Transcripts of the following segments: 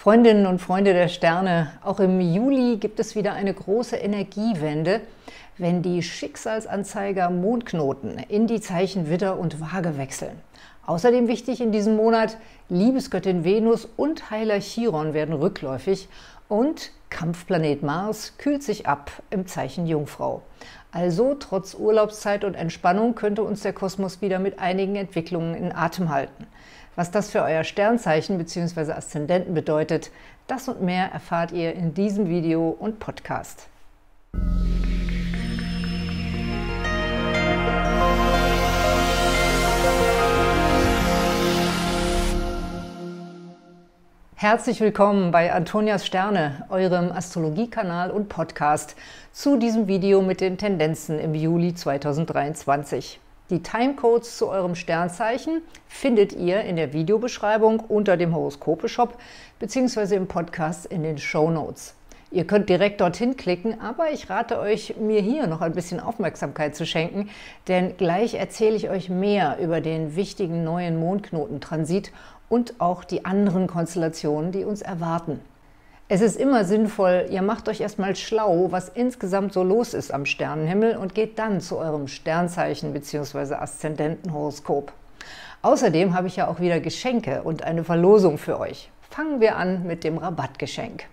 Freundinnen und Freunde der Sterne, auch im Juli gibt es wieder eine große Energiewende, wenn die Schicksalsanzeiger Mondknoten in die Zeichen Widder und Waage wechseln. Außerdem wichtig in diesem Monat, Liebesgöttin Venus und Heiler Chiron werden rückläufig und Kampfplanet Mars kühlt sich ab im Zeichen Jungfrau. Also trotz Urlaubszeit und Entspannung könnte uns der Kosmos wieder mit einigen Entwicklungen in Atem halten. Was das für euer Sternzeichen bzw. Aszendenten bedeutet, das und mehr erfahrt ihr in diesem Video und Podcast. Herzlich willkommen bei Antonias Sterne, eurem Astrologiekanal und Podcast, zu diesem Video mit den Tendenzen im Juli 2023. Die Timecodes zu eurem Sternzeichen findet ihr in der Videobeschreibung unter dem Horoskope-Shop bzw. im Podcast in den Shownotes. Ihr könnt direkt dorthin klicken, aber ich rate euch, mir hier noch ein bisschen Aufmerksamkeit zu schenken, denn gleich erzähle ich euch mehr über den wichtigen neuen Mondknotentransit und auch die anderen Konstellationen, die uns erwarten. Es ist immer sinnvoll, ihr macht euch erstmal schlau, was insgesamt so los ist am Sternenhimmel und geht dann zu eurem Sternzeichen bzw. Aszendentenhoroskop. Außerdem habe ich ja auch wieder Geschenke und eine Verlosung für euch. Fangen wir an mit dem Rabattgeschenk.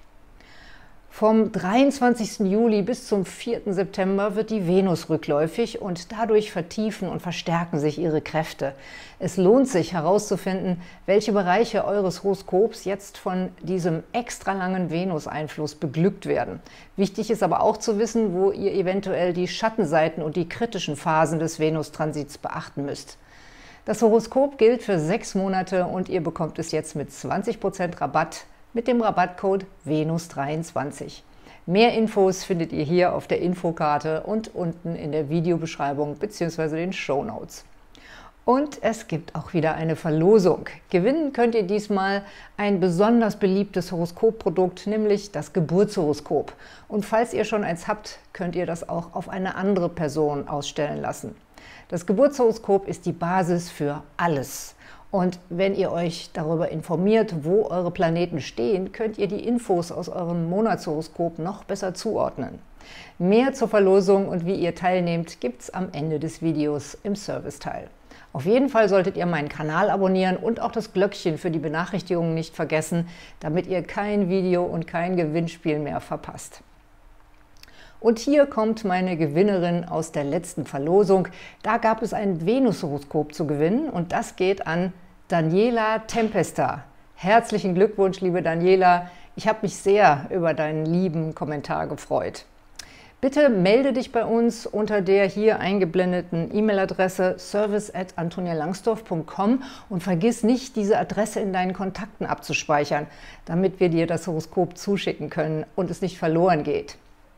Vom 23. Juli bis zum 4. September wird die Venus rückläufig und dadurch vertiefen und verstärken sich ihre Kräfte. Es lohnt sich herauszufinden, welche Bereiche eures Horoskops jetzt von diesem extra langen Venus-Einfluss beglückt werden. Wichtig ist aber auch zu wissen, wo ihr eventuell die Schattenseiten und die kritischen Phasen des Venus-Transits beachten müsst. Das Horoskop gilt für 6 Monate und ihr bekommt es jetzt mit 20% Rabatt mit dem Rabattcode Venus23. Mehr Infos findet ihr hier auf der Infokarte und unten in der Videobeschreibung bzw. den Shownotes. Und es gibt auch wieder eine Verlosung. Gewinnen könnt ihr diesmal ein besonders beliebtes Horoskopprodukt, nämlich das Geburtshoroskop. Und falls ihr schon eins habt, könnt ihr das auch auf eine andere Person ausstellen lassen. Das Geburtshoroskop ist die Basis für alles. Und wenn ihr euch darüber informiert, wo eure Planeten stehen, könnt ihr die Infos aus eurem Monatshoroskop noch besser zuordnen. Mehr zur Verlosung und wie ihr teilnehmt, gibt es am Ende des Videos im Serviceteil. Auf jeden Fall solltet ihr meinen Kanal abonnieren und auch das Glöckchen für die Benachrichtigungen nicht vergessen, damit ihr kein Video und kein Gewinnspiel mehr verpasst. Und hier kommt meine Gewinnerin aus der letzten Verlosung. Da gab es ein Venus-Horoskop zu gewinnen und das geht an Daniela Tempesta. Herzlichen Glückwunsch, liebe Daniela. Ich habe mich sehr über deinen lieben Kommentar gefreut. Bitte melde dich bei uns unter der hier eingeblendeten E-Mail-Adresse service@antonialangsdorf.com und vergiss nicht, diese Adresse in deinen Kontakten abzuspeichern, damit wir dir das Horoskop zuschicken können und es nicht verloren geht.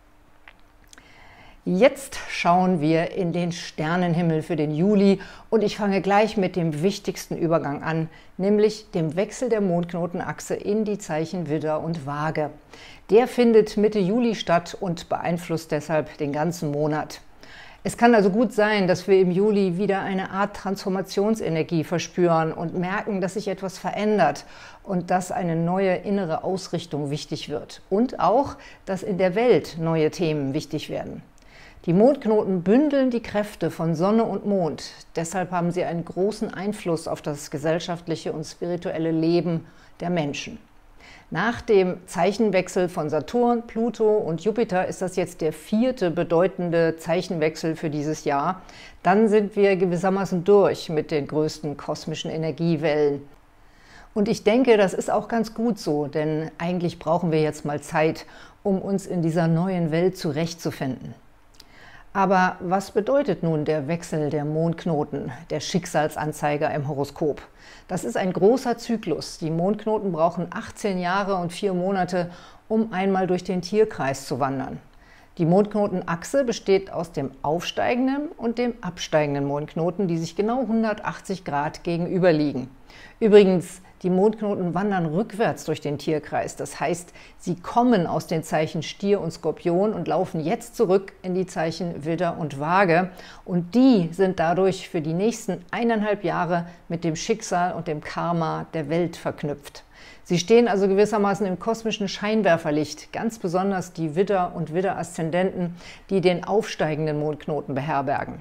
Jetzt schauen wir in den Sternenhimmel für den Juli und ich fange gleich mit dem wichtigsten Übergang an, nämlich dem Wechsel der Mondknotenachse in die Zeichen Widder und Waage. Der findet Mitte Juli statt und beeinflusst deshalb den ganzen Monat. Es kann also gut sein, dass wir im Juli wieder eine Art Transformationsenergie verspüren und merken, dass sich etwas verändert und dass eine neue innere Ausrichtung wichtig wird. Und auch, dass in der Welt neue Themen wichtig werden. Die Mondknoten bündeln die Kräfte von Sonne und Mond. Deshalb haben sie einen großen Einfluss auf das gesellschaftliche und spirituelle Leben der Menschen. Nach dem Zeichenwechsel von Saturn, Pluto und Jupiter ist das jetzt der 4. bedeutende Zeichenwechsel für dieses Jahr. Dann sind wir gewissermaßen durch mit den größten kosmischen Energiewellen. Und ich denke, das ist auch ganz gut so, denn eigentlich brauchen wir jetzt mal Zeit, um uns in dieser neuen Welt zurechtzufinden. Aber was bedeutet nun der Wechsel der Mondknoten, der Schicksalsanzeiger im Horoskop? Das ist ein großer Zyklus. Die Mondknoten brauchen 18 Jahre und 4 Monate, um einmal durch den Tierkreis zu wandern. Die Mondknotenachse besteht aus dem aufsteigenden und dem absteigenden Mondknoten, die sich genau 180 Grad gegenüberliegen. Übrigens, Die Mondknoten wandern rückwärts durch den Tierkreis. Das heißt, sie kommen aus den Zeichen Stier und Skorpion und laufen jetzt zurück in die Zeichen Widder und Waage. Und die sind dadurch für die nächsten 1,5 Jahre mit dem Schicksal und dem Karma der Welt verknüpft. Sie stehen also gewissermaßen im kosmischen Scheinwerferlicht, ganz besonders die Widder- und Widder-Aszendenten, die den aufsteigenden Mondknoten beherbergen.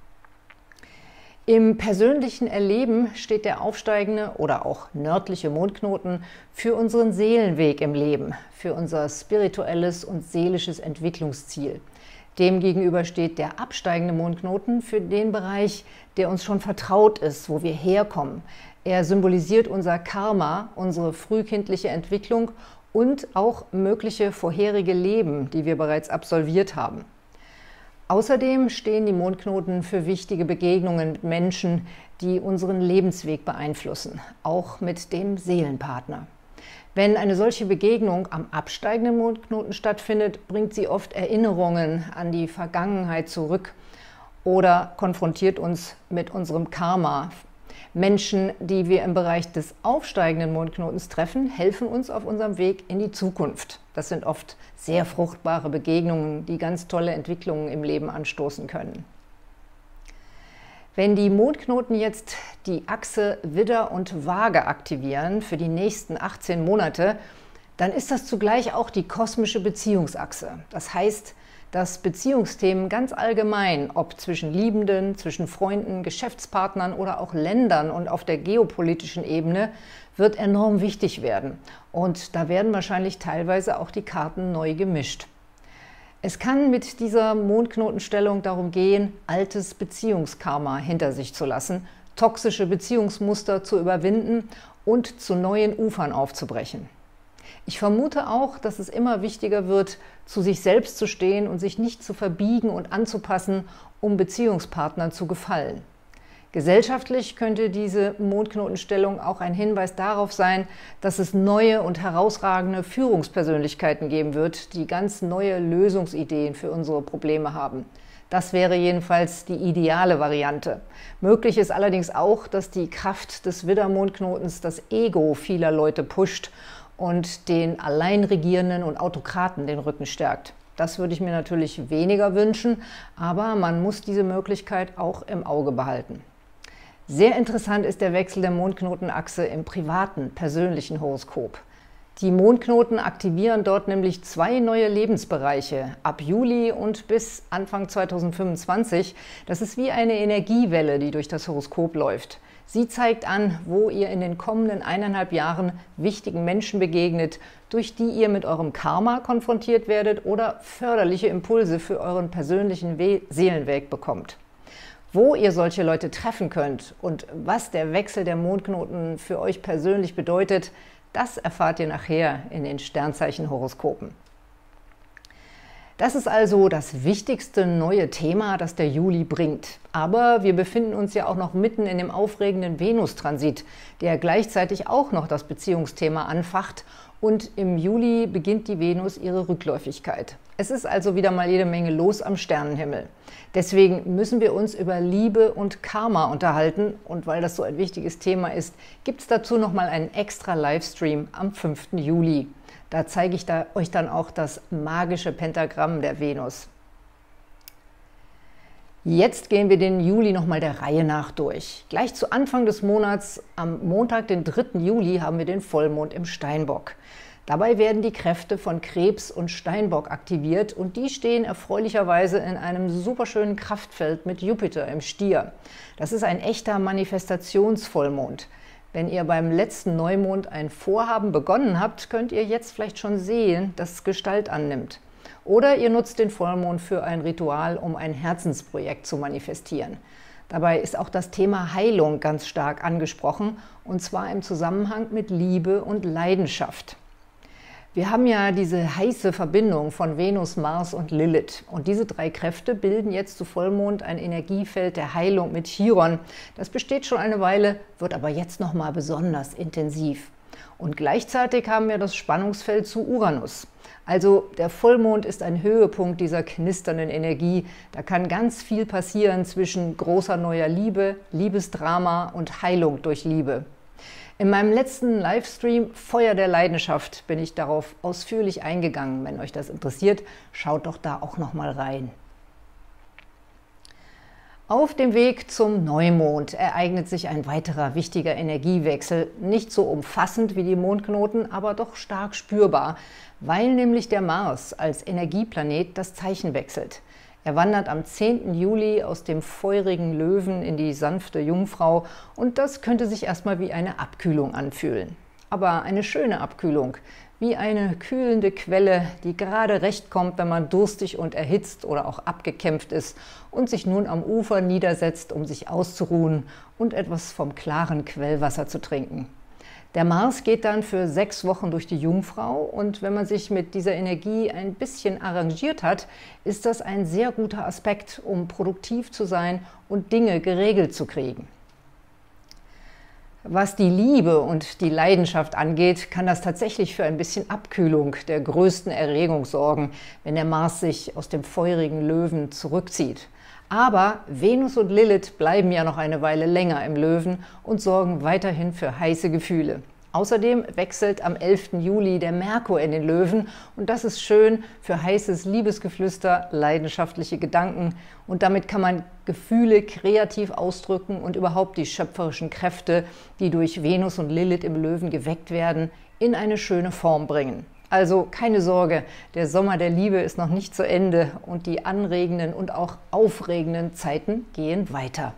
Im persönlichen Erleben steht der aufsteigende oder auch nördliche Mondknoten für unseren Seelenweg im Leben, für unser spirituelles und seelisches Entwicklungsziel. Demgegenüber steht der absteigende Mondknoten für den Bereich, der uns schon vertraut ist, wo wir herkommen. Er symbolisiert unser Karma, unsere frühkindliche Entwicklung und auch mögliche vorherige Leben, die wir bereits absolviert haben. Außerdem stehen die Mondknoten für wichtige Begegnungen mit Menschen, die unseren Lebensweg beeinflussen, auch mit dem Seelenpartner. Wenn eine solche Begegnung am absteigenden Mondknoten stattfindet, bringt sie oft Erinnerungen an die Vergangenheit zurück oder konfrontiert uns mit unserem Karma. Menschen, die wir im Bereich des aufsteigenden Mondknotens treffen, helfen uns auf unserem Weg in die Zukunft. Das sind oft sehr fruchtbare Begegnungen, die ganz tolle Entwicklungen im Leben anstoßen können. Wenn die Mondknoten jetzt die Achse Widder und Waage aktivieren für die nächsten 18 Monate, dann ist das zugleich auch die kosmische Beziehungsachse. Das heißt, dass Beziehungsthemen ganz allgemein, ob zwischen Liebenden, zwischen Freunden, Geschäftspartnern oder auch Ländern und auf der geopolitischen Ebene, wird enorm wichtig werden. Und da werden wahrscheinlich teilweise auch die Karten neu gemischt. Es kann mit dieser Mondknotenstellung darum gehen, altes Beziehungskarma hinter sich zu lassen, toxische Beziehungsmuster zu überwinden und zu neuen Ufern aufzubrechen. Ich vermute auch, dass es immer wichtiger wird, zu sich selbst zu stehen und sich nicht zu verbiegen und anzupassen, um Beziehungspartnern zu gefallen. Gesellschaftlich könnte diese Mondknotenstellung auch ein Hinweis darauf sein, dass es neue und herausragende Führungspersönlichkeiten geben wird, die ganz neue Lösungsideen für unsere Probleme haben. Das wäre jedenfalls die ideale Variante. Möglich ist allerdings auch, dass die Kraft des Widder-Mondknotens das Ego vieler Leute pusht und den Alleinregierenden und Autokraten den Rücken stärkt. Das würde ich mir natürlich weniger wünschen, aber man muss diese Möglichkeit auch im Auge behalten. Sehr interessant ist der Wechsel der Mondknotenachse im privaten, persönlichen Horoskop. Die Mondknoten aktivieren dort nämlich 2 neue Lebensbereiche ab Juli und bis Anfang 2025. Das ist wie eine Energiewelle, die durch das Horoskop läuft. Sie zeigt an, wo ihr in den kommenden 1,5 Jahren wichtigen Menschen begegnet, durch die ihr mit eurem Karma konfrontiert werdet oder förderliche Impulse für euren persönlichen Seelenweg bekommt. Wo ihr solche Leute treffen könnt und was der Wechsel der Mondknoten für euch persönlich bedeutet, das erfahrt ihr nachher in den Sternzeichen-Horoskopen. Das ist also das wichtigste neue Thema, das der Juli bringt. Aber wir befinden uns ja auch noch mitten in dem aufregenden Venustransit, der gleichzeitig auch noch das Beziehungsthema anfacht. Und im Juli beginnt die Venus ihre Rückläufigkeit. Es ist also wieder mal jede Menge los am Sternenhimmel. Deswegen müssen wir uns über Liebe und Karma unterhalten. Und weil das so ein wichtiges Thema ist, gibt es dazu nochmal einen extra Livestream am 5. Juli. Da zeige ich euch dann auch das magische Pentagramm der Venus. Jetzt gehen wir den Juli nochmal der Reihe nach durch. Gleich zu Anfang des Monats, am Montag, den 3. Juli, haben wir den Vollmond im Steinbock. Dabei werden die Kräfte von Krebs und Steinbock aktiviert und die stehen erfreulicherweise in einem superschönen Kraftfeld mit Jupiter im Stier. Das ist ein echter Manifestationsvollmond. Wenn ihr beim letzten Neumond ein Vorhaben begonnen habt, könnt ihr jetzt vielleicht schon sehen, dass es Gestalt annimmt. Oder ihr nutzt den Vollmond für ein Ritual, um ein Herzensprojekt zu manifestieren. Dabei ist auch das Thema Heilung ganz stark angesprochen, und zwar im Zusammenhang mit Liebe und Leidenschaft. Wir haben ja diese heiße Verbindung von Venus, Mars und Lilith. Und diese 3 Kräfte bilden jetzt zu Vollmond ein Energiefeld der Heilung mit Chiron. Das besteht schon eine Weile, wird aber jetzt nochmal besonders intensiv. Und gleichzeitig haben wir das Spannungsfeld zu Uranus. Also der Vollmond ist ein Höhepunkt dieser knisternden Energie. Da kann ganz viel passieren zwischen großer neuer Liebe, Liebesdrama und Heilung durch Liebe. In meinem letzten Livestream Feuer der Leidenschaft bin ich darauf ausführlich eingegangen. Wenn euch das interessiert, schaut doch da auch noch mal rein. Auf dem Weg zum Neumond ereignet sich ein weiterer wichtiger Energiewechsel, nicht so umfassend wie die Mondknoten, aber doch stark spürbar, weil nämlich der Mars als Energieplanet das Zeichen wechselt. Er wandert am 10. Juli aus dem feurigen Löwen in die sanfte Jungfrau und das könnte sich erstmal wie eine Abkühlung anfühlen. Aber eine schöne Abkühlung, wie eine kühlende Quelle, die gerade recht kommt, wenn man durstig und erhitzt oder auch abgekämpft ist und sich nun am Ufer niedersetzt, um sich auszuruhen und etwas vom klaren Quellwasser zu trinken. Der Mars geht dann für 6 Wochen durch die Jungfrau und wenn man sich mit dieser Energie ein bisschen arrangiert hat, ist das ein sehr guter Aspekt, um produktiv zu sein und Dinge geregelt zu kriegen. Was die Liebe und die Leidenschaft angeht, kann das tatsächlich für ein bisschen Abkühlung der größten Erregung sorgen, wenn der Mars sich aus dem feurigen Löwen zurückzieht. Aber Venus und Lilith bleiben ja noch eine Weile länger im Löwen und sorgen weiterhin für heiße Gefühle. Außerdem wechselt am 11. Juli der Merkur in den Löwen und das ist schön für heißes Liebesgeflüster, leidenschaftliche Gedanken und damit kann man Gefühle kreativ ausdrücken und überhaupt die schöpferischen Kräfte, die durch Venus und Lilith im Löwen geweckt werden, in eine schöne Form bringen. Also keine Sorge, der Sommer der Liebe ist noch nicht zu Ende und die anregenden und auch aufregenden Zeiten gehen weiter.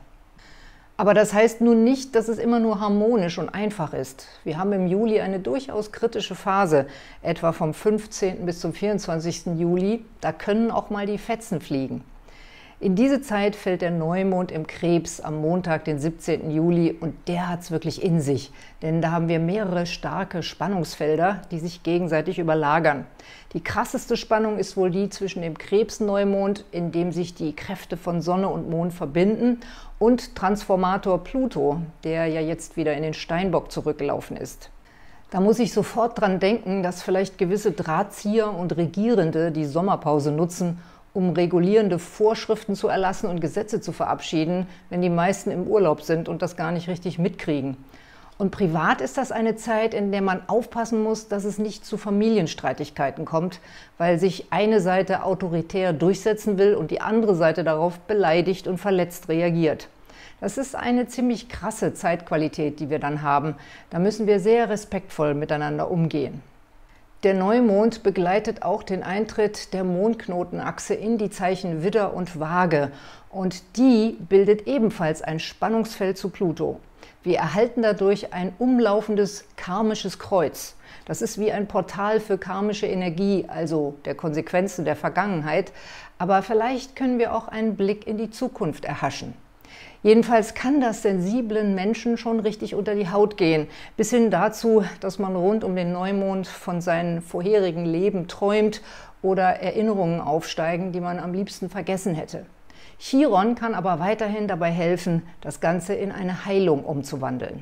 Aber das heißt nun nicht, dass es immer nur harmonisch und einfach ist. Wir haben im Juli eine durchaus kritische Phase, etwa vom 15. bis zum 24. Juli. Da können auch mal die Fetzen fliegen. In diese Zeit fällt der Neumond im Krebs am Montag, den 17. Juli und der hat es wirklich in sich, denn da haben wir mehrere starke Spannungsfelder, die sich gegenseitig überlagern. Die krasseste Spannung ist wohl die zwischen dem Krebs-Neumond, in dem sich die Kräfte von Sonne und Mond verbinden, und Transformator Pluto, der ja jetzt wieder in den Steinbock zurückgelaufen ist. Da muss ich sofort dran denken, dass vielleicht gewisse Drahtzieher und Regierende die Sommerpause nutzen, um regulierende Vorschriften zu erlassen und Gesetze zu verabschieden, wenn die meisten im Urlaub sind und das gar nicht richtig mitkriegen. Und privat ist das eine Zeit, in der man aufpassen muss, dass es nicht zu Familienstreitigkeiten kommt, weil sich eine Seite autoritär durchsetzen will und die andere Seite darauf beleidigt und verletzt reagiert. Das ist eine ziemlich krasse Zeitqualität, die wir dann haben. Da müssen wir sehr respektvoll miteinander umgehen. Der Neumond begleitet auch den Eintritt der Mondknotenachse in die Zeichen Widder und Waage und die bildet ebenfalls ein Spannungsfeld zu Pluto. Wir erhalten dadurch ein umlaufendes karmisches Kreuz. Das ist wie ein Portal für karmische Energie, also der Konsequenzen der Vergangenheit, aber vielleicht können wir auch einen Blick in die Zukunft erhaschen. Jedenfalls kann das sensiblen Menschen schon richtig unter die Haut gehen, bis hin dazu, dass man rund um den Neumond von seinem vorherigen Leben träumt oder Erinnerungen aufsteigen, die man am liebsten vergessen hätte. Chiron kann aber weiterhin dabei helfen, das Ganze in eine Heilung umzuwandeln.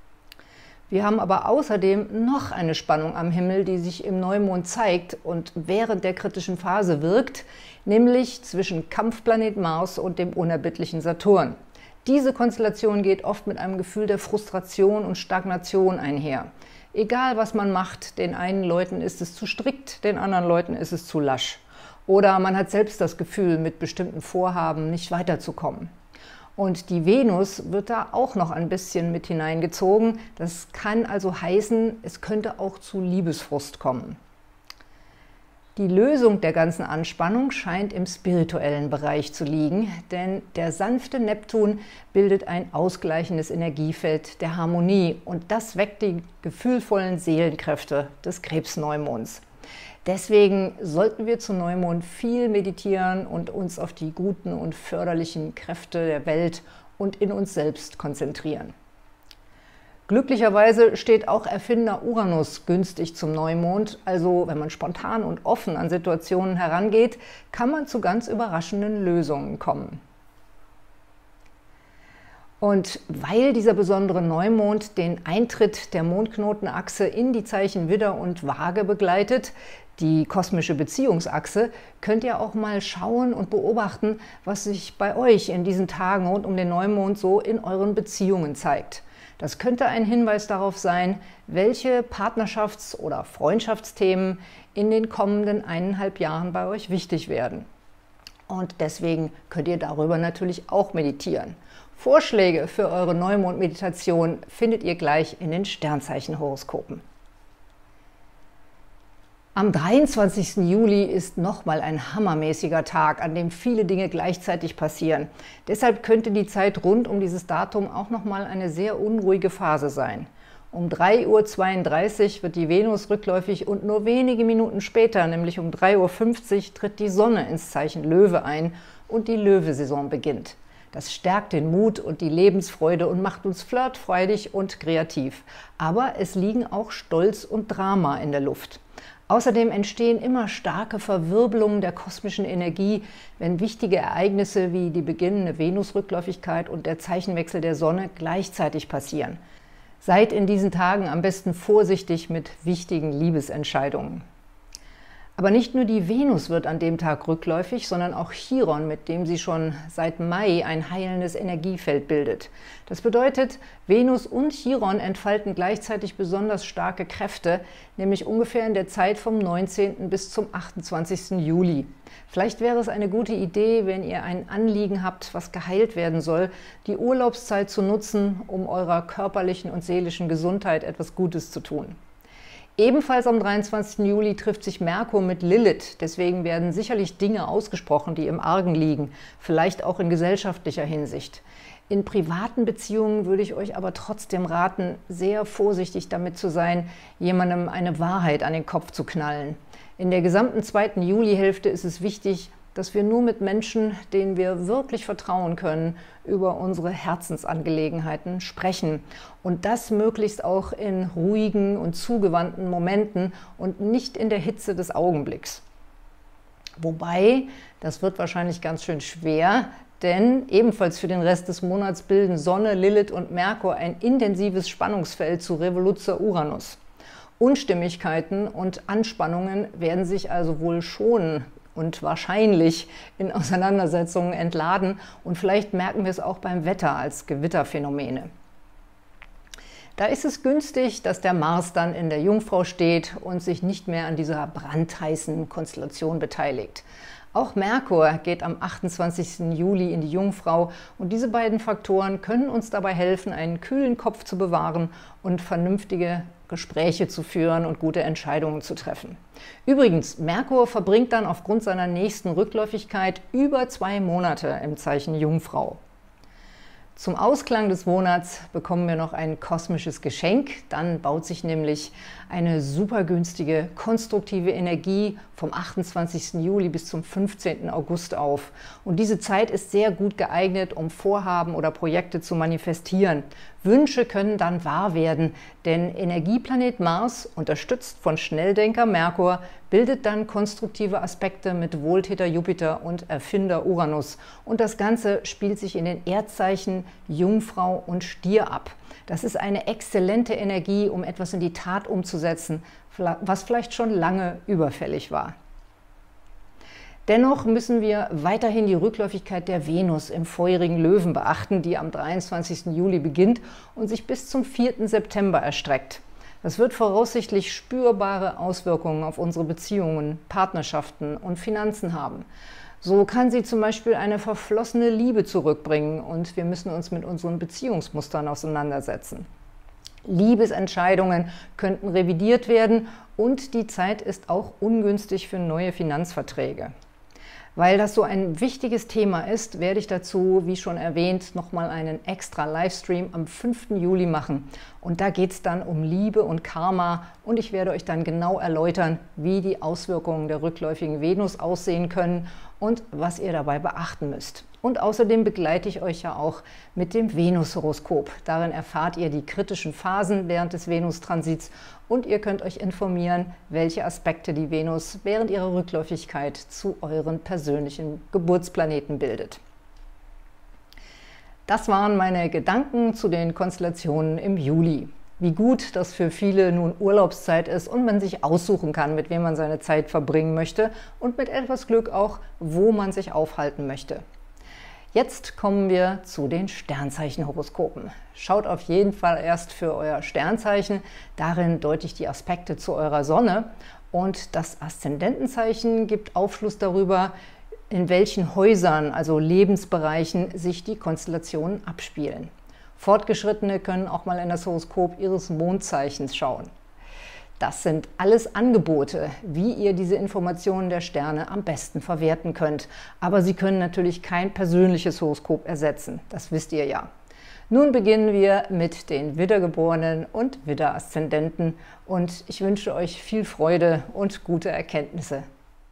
Wir haben aber außerdem noch eine Spannung am Himmel, die sich im Neumond zeigt und während der kritischen Phase wirkt, nämlich zwischen Kampfplanet Mars und dem unerbittlichen Saturn. Diese Konstellation geht oft mit einem Gefühl der Frustration und Stagnation einher. Egal was man macht, den einen Leuten ist es zu strikt, den anderen Leuten ist es zu lasch. Oder man hat selbst das Gefühl, mit bestimmten Vorhaben nicht weiterzukommen. Und die Venus wird da auch noch ein bisschen mit hineingezogen. Das kann also heißen, es könnte auch zu Liebesfrust kommen. Die Lösung der ganzen Anspannung scheint im spirituellen Bereich zu liegen, denn der sanfte Neptun bildet ein ausgleichendes Energiefeld der Harmonie und das weckt die gefühlvollen Seelenkräfte des Krebsneumonds. Deswegen sollten wir zu Neumond viel meditieren und uns auf die guten und förderlichen Kräfte der Welt und in uns selbst konzentrieren. Glücklicherweise steht auch Erfinder Uranus günstig zum Neumond, also wenn man spontan und offen an Situationen herangeht, kann man zu ganz überraschenden Lösungen kommen. Und weil dieser besondere Neumond den Eintritt der Mondknotenachse in die Zeichen Widder und Waage begleitet, die kosmische Beziehungsachse, könnt ihr auch mal schauen und beobachten, was sich bei euch in diesen Tagen rund um den Neumond so in euren Beziehungen zeigt. Das könnte ein Hinweis darauf sein, welche Partnerschafts- oder Freundschaftsthemen in den kommenden 1,5 Jahren bei euch wichtig werden. Und deswegen könnt ihr darüber natürlich auch meditieren. Vorschläge für eure Neumond-Meditation findet ihr gleich in den Sternzeichen-Horoskopen. Am 23. Juli ist nochmal ein hammermäßiger Tag, an dem viele Dinge gleichzeitig passieren. Deshalb könnte die Zeit rund um dieses Datum auch nochmal eine sehr unruhige Phase sein. Um 3:32 Uhr wird die Venus rückläufig und nur wenige Minuten später, nämlich um 3:50 Uhr, tritt die Sonne ins Zeichen Löwe ein und die Löwesaison beginnt. Das stärkt den Mut und die Lebensfreude und macht uns flirtfreudig und kreativ. Aber es liegen auch Stolz und Drama in der Luft. Außerdem entstehen immer starke Verwirbelungen der kosmischen Energie, wenn wichtige Ereignisse wie die beginnende Venusrückläufigkeit und der Zeichenwechsel der Sonne gleichzeitig passieren. Seid in diesen Tagen am besten vorsichtig mit wichtigen Liebesentscheidungen. Aber nicht nur die Venus wird an dem Tag rückläufig, sondern auch Chiron, mit dem sie schon seit Mai ein heilendes Energiefeld bildet. Das bedeutet, Venus und Chiron entfalten gleichzeitig besonders starke Kräfte, nämlich ungefähr in der Zeit vom 19. bis zum 28. Juli. Vielleicht wäre es eine gute Idee, wenn ihr ein Anliegen habt, was geheilt werden soll, die Urlaubszeit zu nutzen, um eurer körperlichen und seelischen Gesundheit etwas Gutes zu tun. Ebenfalls am 23. Juli trifft sich Merkur mit Lilith, deswegen werden sicherlich Dinge ausgesprochen, die im Argen liegen, vielleicht auch in gesellschaftlicher Hinsicht. In privaten Beziehungen würde ich euch aber trotzdem raten, sehr vorsichtig damit zu sein, jemandem eine Wahrheit an den Kopf zu knallen. In der gesamten 2. Julihälfte ist es wichtig, dass wir nur mit Menschen, denen wir wirklich vertrauen können, über unsere Herzensangelegenheiten sprechen. Und das möglichst auch in ruhigen und zugewandten Momenten und nicht in der Hitze des Augenblicks. Wobei, das wird wahrscheinlich ganz schön schwer, denn ebenfalls für den Rest des Monats bilden Sonne, Lilith und Merkur ein intensives Spannungsfeld zu Revoluzzer Uranus. Unstimmigkeiten und Anspannungen werden sich also wohl schon und wahrscheinlich in Auseinandersetzungen entladen und vielleicht merken wir es auch beim Wetter als Gewitterphänomene. Da ist es günstig, dass der Mars dann in der Jungfrau steht und sich nicht mehr an dieser brandheißen Konstellation beteiligt. Auch Merkur geht am 28. Juli in die Jungfrau und diese beiden Faktoren können uns dabei helfen, einen kühlen Kopf zu bewahren und vernünftige Gespräche zu führen und gute Entscheidungen zu treffen. Übrigens, Merkur verbringt dann aufgrund seiner nächsten Rückläufigkeit über 2 Monate im Zeichen Jungfrau. Zum Ausklang des Monats bekommen wir noch ein kosmisches Geschenk. Dann baut sich nämlich eine super günstige, konstruktive Energie vom 28. Juli bis zum 15. August auf. Und diese Zeit ist sehr gut geeignet, um Vorhaben oder Projekte zu manifestieren. Wünsche können dann wahr werden, denn Energieplanet Mars, unterstützt von Schnelldenker Merkur, bildet dann konstruktive Aspekte mit Wohltäter Jupiter und Erfinder Uranus. Und das Ganze spielt sich in den Erdzeichen Jungfrau und Stier ab. Das ist eine exzellente Energie, um etwas in die Tat umzusetzen, was vielleicht schon lange überfällig war. Dennoch müssen wir weiterhin die Rückläufigkeit der Venus im feurigen Löwen beachten, die am 23. Juli beginnt und sich bis zum 4. September erstreckt. Das wird voraussichtlich spürbare Auswirkungen auf unsere Beziehungen, Partnerschaften und Finanzen haben. So kann sie zum Beispiel eine verflossene Liebe zurückbringen und wir müssen uns mit unseren Beziehungsmustern auseinandersetzen. Liebesentscheidungen könnten revidiert werden und die Zeit ist auch ungünstig für neue Finanzverträge. Weil das so ein wichtiges Thema ist, werde ich dazu, wie schon erwähnt, nochmal einen extra Livestream am 5. Juli machen. Und da geht es dann um Liebe und Karma und ich werde euch dann genau erläutern, wie die Auswirkungen der rückläufigen Venus aussehen können und was ihr dabei beachten müsst. Und außerdem begleite ich euch ja auch mit dem Venus-Horoskop. Darin erfahrt ihr die kritischen Phasen während des Venus-Transits und ihr könnt euch informieren, welche Aspekte die Venus während ihrer Rückläufigkeit zu euren persönlichen Geburtsplaneten bildet. Das waren meine Gedanken zu den Konstellationen im Juli. Wie gut, dass für viele nun Urlaubszeit ist und man sich aussuchen kann, mit wem man seine Zeit verbringen möchte und mit etwas Glück auch, wo man sich aufhalten möchte. Jetzt kommen wir zu den Sternzeichenhoroskopen. Schaut auf jeden Fall erst für euer Sternzeichen, darin deute ich die Aspekte zu eurer Sonne, und das Aszendentenzeichen gibt Aufschluss darüber, in welchen Häusern, also Lebensbereichen, sich die Konstellationen abspielen. Fortgeschrittene können auch mal in das Horoskop ihres Mondzeichens schauen. Das sind alles Angebote, wie ihr diese Informationen der Sterne am besten verwerten könnt. Aber sie können natürlich kein persönliches Horoskop ersetzen, das wisst ihr ja. Nun beginnen wir mit den Widdergeborenen und Widderaszendenten und ich wünsche euch viel Freude und gute Erkenntnisse.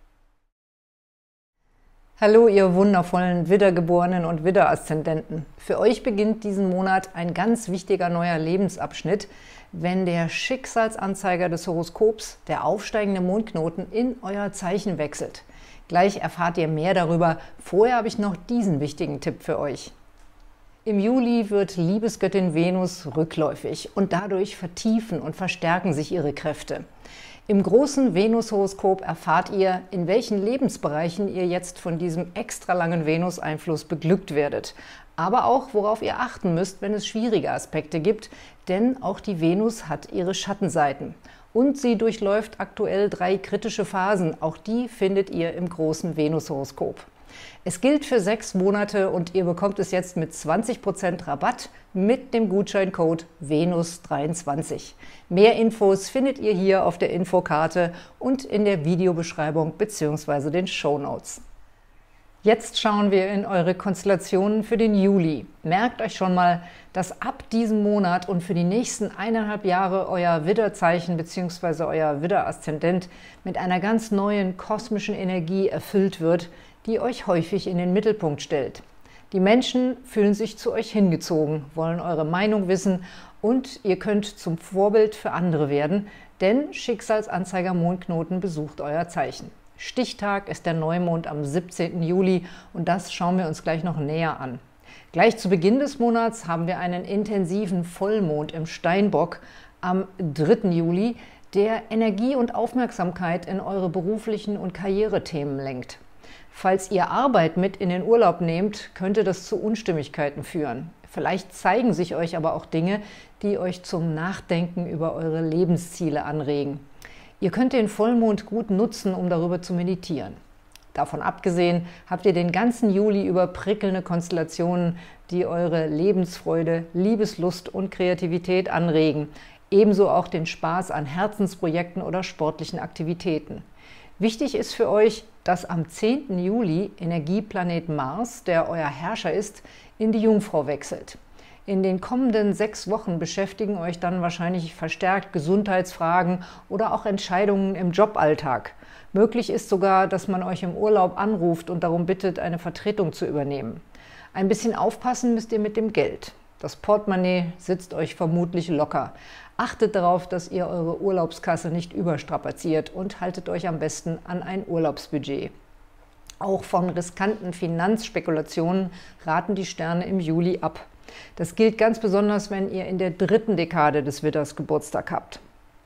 Hallo ihr wundervollen Widdergeborenen und Widderaszendenten. Für euch beginnt diesen Monat ein ganz wichtiger neuer Lebensabschnitt, wenn der Schicksalsanzeiger des Horoskops, der aufsteigende Mondknoten, in euer Zeichen wechselt. Gleich erfahrt ihr mehr darüber. Vorher habe ich noch diesen wichtigen Tipp für euch. Im Juli wird Liebesgöttin Venus rückläufig und dadurch vertiefen und verstärken sich ihre Kräfte. Im großen Venus-Horoskop erfahrt ihr, in welchen Lebensbereichen ihr jetzt von diesem extra langen Venus-Einfluss beglückt werdet. Aber auch, worauf ihr achten müsst, wenn es schwierige Aspekte gibt, denn auch die Venus hat ihre Schattenseiten. Und sie durchläuft aktuell 3 kritische Phasen, auch die findet ihr im großen Venus-Horoskop. Es gilt für 6 Monate und ihr bekommt es jetzt mit 20% Rabatt mit dem Gutscheincode VENUS23. Mehr Infos findet ihr hier auf der Infokarte und in der Videobeschreibung bzw. den Shownotes. Jetzt schauen wir in eure Konstellationen für den Juli. Merkt euch schon mal, dass ab diesem Monat und für die nächsten 1,5 Jahre euer Widderzeichen bzw. euer Widderaszendent mit einer ganz neuen kosmischen Energie erfüllt wird, die euch häufig in den Mittelpunkt stellt. Die Menschen fühlen sich zu euch hingezogen, wollen eure Meinung wissen und ihr könnt zum Vorbild für andere werden, denn Schicksalsanzeiger Mondknoten besucht euer Zeichen. Stichtag ist der Neumond am 17. Juli und das schauen wir uns gleich noch näher an. Gleich zu Beginn des Monats haben wir einen intensiven Vollmond im Steinbock am 3. Juli, der Energie und Aufmerksamkeit in eure beruflichen und Karrierethemen lenkt. Falls ihr Arbeit mit in den Urlaub nehmt, könnte das zu Unstimmigkeiten führen. Vielleicht zeigen sich euch aber auch Dinge, die euch zum Nachdenken über eure Lebensziele anregen. Ihr könnt den Vollmond gut nutzen, um darüber zu meditieren. Davon abgesehen habt ihr den ganzen Juli über prickelnde Konstellationen, die eure Lebensfreude, Liebeslust und Kreativität anregen, ebenso auch den Spaß an Herzensprojekten oder sportlichen Aktivitäten. Wichtig ist für euch, dass am 10. Juli Energieplanet Mars, der euer Herrscher ist, in die Jungfrau wechselt. In den kommenden 6 Wochen beschäftigen euch dann wahrscheinlich verstärkt Gesundheitsfragen oder auch Entscheidungen im Joballtag. Möglich ist sogar, dass man euch im Urlaub anruft und darum bittet, eine Vertretung zu übernehmen. Ein bisschen aufpassen müsst ihr mit dem Geld. Das Portemonnaie sitzt euch vermutlich locker. Achtet darauf, dass ihr eure Urlaubskasse nicht überstrapaziert und haltet euch am besten an ein Urlaubsbudget. Auch von riskanten Finanzspekulationen raten die Sterne im Juli ab. Das gilt ganz besonders, wenn ihr in der 3. Dekade des Widders Geburtstag habt.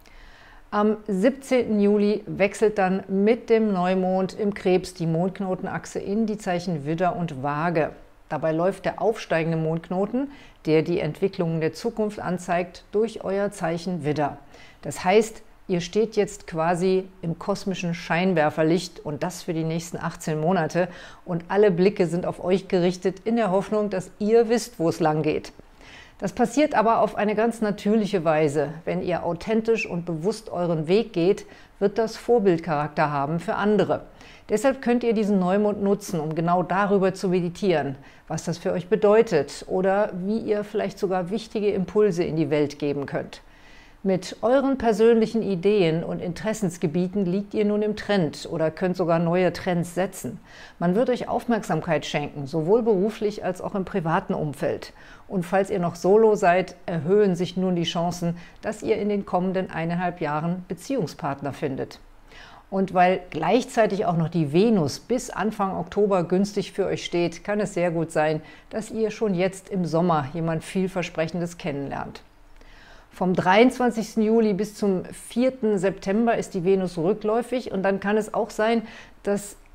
Am 17. Juli wechselt dann mit dem Neumond im Krebs die Mondknotenachse in die Zeichen Widder und Waage. Dabei läuft der aufsteigende Mondknoten, der die Entwicklungen der Zukunft anzeigt, durch euer Zeichen Widder. Das heißt, ihr steht jetzt quasi im kosmischen Scheinwerferlicht und das für die nächsten 18 Monate und alle Blicke sind auf euch gerichtet in der Hoffnung, dass ihr wisst, wo es lang geht. Das passiert aber auf eine ganz natürliche Weise. Wenn ihr authentisch und bewusst euren Weg geht, wird das Vorbildcharakter haben für andere. Deshalb könnt ihr diesen Neumond nutzen, um genau darüber zu meditieren, was das für euch bedeutet oder wie ihr vielleicht sogar wichtige Impulse in die Welt geben könnt. Mit euren persönlichen Ideen und Interessensgebieten liegt ihr nun im Trend oder könnt sogar neue Trends setzen. Man wird euch Aufmerksamkeit schenken, sowohl beruflich als auch im privaten Umfeld. Und falls ihr noch solo seid, erhöhen sich nun die Chancen, dass ihr in den kommenden 1,5 Jahren Beziehungspartner findet. Und weil gleichzeitig auch noch die Venus bis Anfang Oktober günstig für euch steht, kann es sehr gut sein, dass ihr schon jetzt im Sommer jemand Vielversprechendes kennenlernt. Vom 23. Juli bis zum 4. September ist die Venus rückläufig und dann kann es auch sein, dass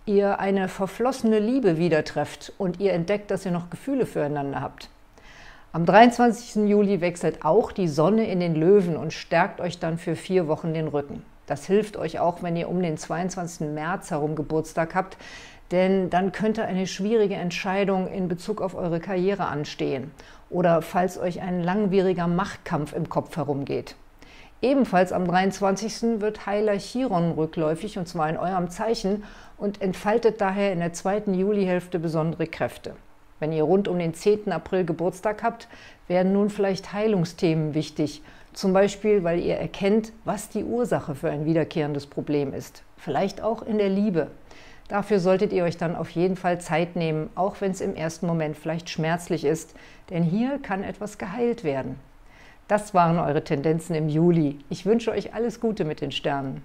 ihr eine verflossene Liebe wieder trefft und ihr entdeckt, dass ihr noch Gefühle füreinander habt. Am 23. Juli wechselt auch die Sonne in den Löwen und stärkt euch dann für 4 Wochen den Rücken. Das hilft euch auch, wenn ihr um den 22. März herum Geburtstag habt, denn dann könnte eine schwierige Entscheidung in Bezug auf eure Karriere anstehen oder falls euch ein langwieriger Machtkampf im Kopf herumgeht. Ebenfalls am 23. wird Heiler Chiron rückläufig, und zwar in eurem Zeichen, und entfaltet daher in der 2. Julihälfte besondere Kräfte. Wenn ihr rund um den 10. April Geburtstag habt, werden nun vielleicht Heilungsthemen wichtig, zum Beispiel, weil ihr erkennt, was die Ursache für ein wiederkehrendes Problem ist. Vielleicht auch in der Liebe. Dafür solltet ihr euch dann auf jeden Fall Zeit nehmen, auch wenn es im ersten Moment vielleicht schmerzlich ist, denn hier kann etwas geheilt werden. Das waren eure Tendenzen im Juli. Ich wünsche euch alles Gute mit den Sternen.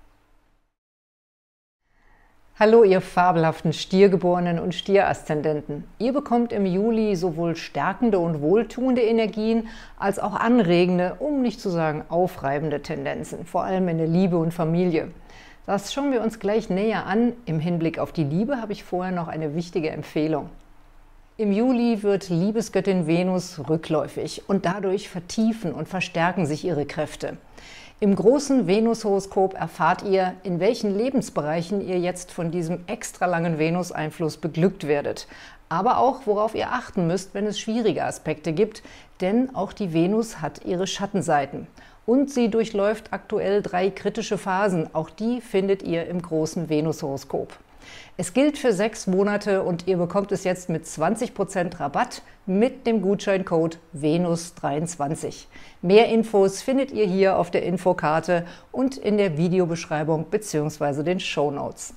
Hallo, ihr fabelhaften Stiergeborenen und Stieraszendenten. Ihr bekommt im Juli sowohl stärkende und wohltuende Energien als auch anregende, um nicht zu sagen aufreibende Tendenzen, vor allem in der Liebe und Familie. Das schauen wir uns gleich näher an. Im Hinblick auf die Liebe habe ich vorher noch eine wichtige Empfehlung. Im Juli wird Liebesgöttin Venus rückläufig und dadurch vertiefen und verstärken sich ihre Kräfte. Im großen Venus-Horoskop erfahrt ihr, in welchen Lebensbereichen ihr jetzt von diesem extra langen Venus-Einfluss beglückt werdet. Aber auch, worauf ihr achten müsst, wenn es schwierige Aspekte gibt, denn auch die Venus hat ihre Schattenseiten. Und sie durchläuft aktuell 3 kritische Phasen, auch die findet ihr im großen Venus-Horoskop. Es gilt für 6 Monate und ihr bekommt es jetzt mit 20% Rabatt mit dem Gutscheincode VENUS23. Mehr Infos findet ihr hier auf der Infokarte und in der Videobeschreibung bzw. den Shownotes.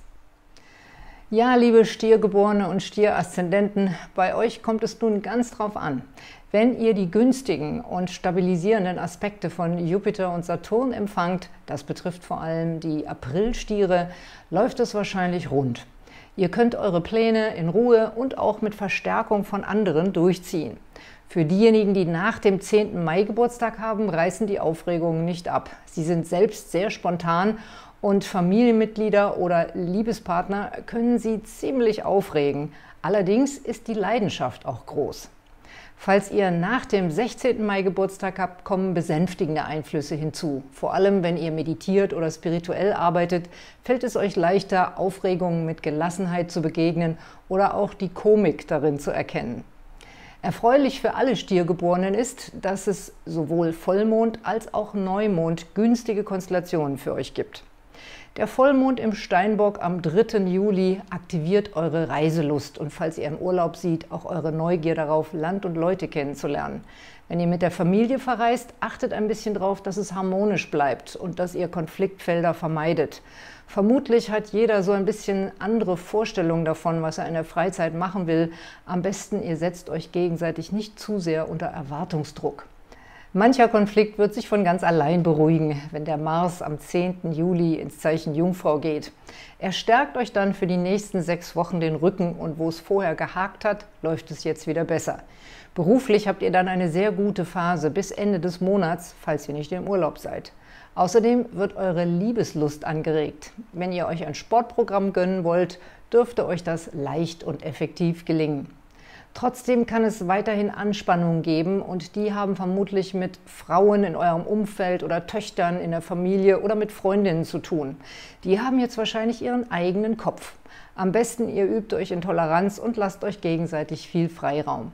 Ja, liebe Stiergeborene und Stieraszendenten, bei euch kommt es nun ganz drauf an. Wenn ihr die günstigen und stabilisierenden Aspekte von Jupiter und Saturn empfangt, das betrifft vor allem die Aprilstiere, läuft es wahrscheinlich rund. Ihr könnt eure Pläne in Ruhe und auch mit Verstärkung von anderen durchziehen. Für diejenigen, die nach dem 10. Mai Geburtstag haben, reißen die Aufregungen nicht ab. Sie sind selbst sehr spontan und Familienmitglieder oder Liebespartner können sie ziemlich aufregen. Allerdings ist die Leidenschaft auch groß. Falls ihr nach dem 16. Mai Geburtstag habt, kommen besänftigende Einflüsse hinzu. Vor allem, wenn ihr meditiert oder spirituell arbeitet, fällt es euch leichter, Aufregungen mit Gelassenheit zu begegnen oder auch die Komik darin zu erkennen. Erfreulich für alle Stiergeborenen ist, dass es sowohl Vollmond als auch Neumond günstige Konstellationen für euch gibt. Der Vollmond im Steinbock am 3. Juli aktiviert eure Reiselust und falls ihr im Urlaub seid, auch eure Neugier darauf, Land und Leute kennenzulernen. Wenn ihr mit der Familie verreist, achtet ein bisschen darauf, dass es harmonisch bleibt und dass ihr Konfliktfelder vermeidet. Vermutlich hat jeder so ein bisschen andere Vorstellungen davon, was er in der Freizeit machen will. Am besten, ihr setzt euch gegenseitig nicht zu sehr unter Erwartungsdruck. Mancher Konflikt wird sich von ganz allein beruhigen, wenn der Mars am 10. Juli ins Zeichen Jungfrau geht. Er stärkt euch dann für die nächsten 6 Wochen den Rücken und wo es vorher gehakt hat, läuft es jetzt wieder besser. Beruflich habt ihr dann eine sehr gute Phase bis Ende des Monats, falls ihr nicht im Urlaub seid. Außerdem wird eure Liebeslust angeregt. Wenn ihr euch ein Sportprogramm gönnen wollt, dürfte euch das leicht und effektiv gelingen. Trotzdem kann es weiterhin Anspannungen geben und die haben vermutlich mit Frauen in eurem Umfeld oder Töchtern in der Familie oder mit Freundinnen zu tun. Die haben jetzt wahrscheinlich ihren eigenen Kopf. Am besten ihr übt euch in Toleranz und lasst euch gegenseitig viel Freiraum.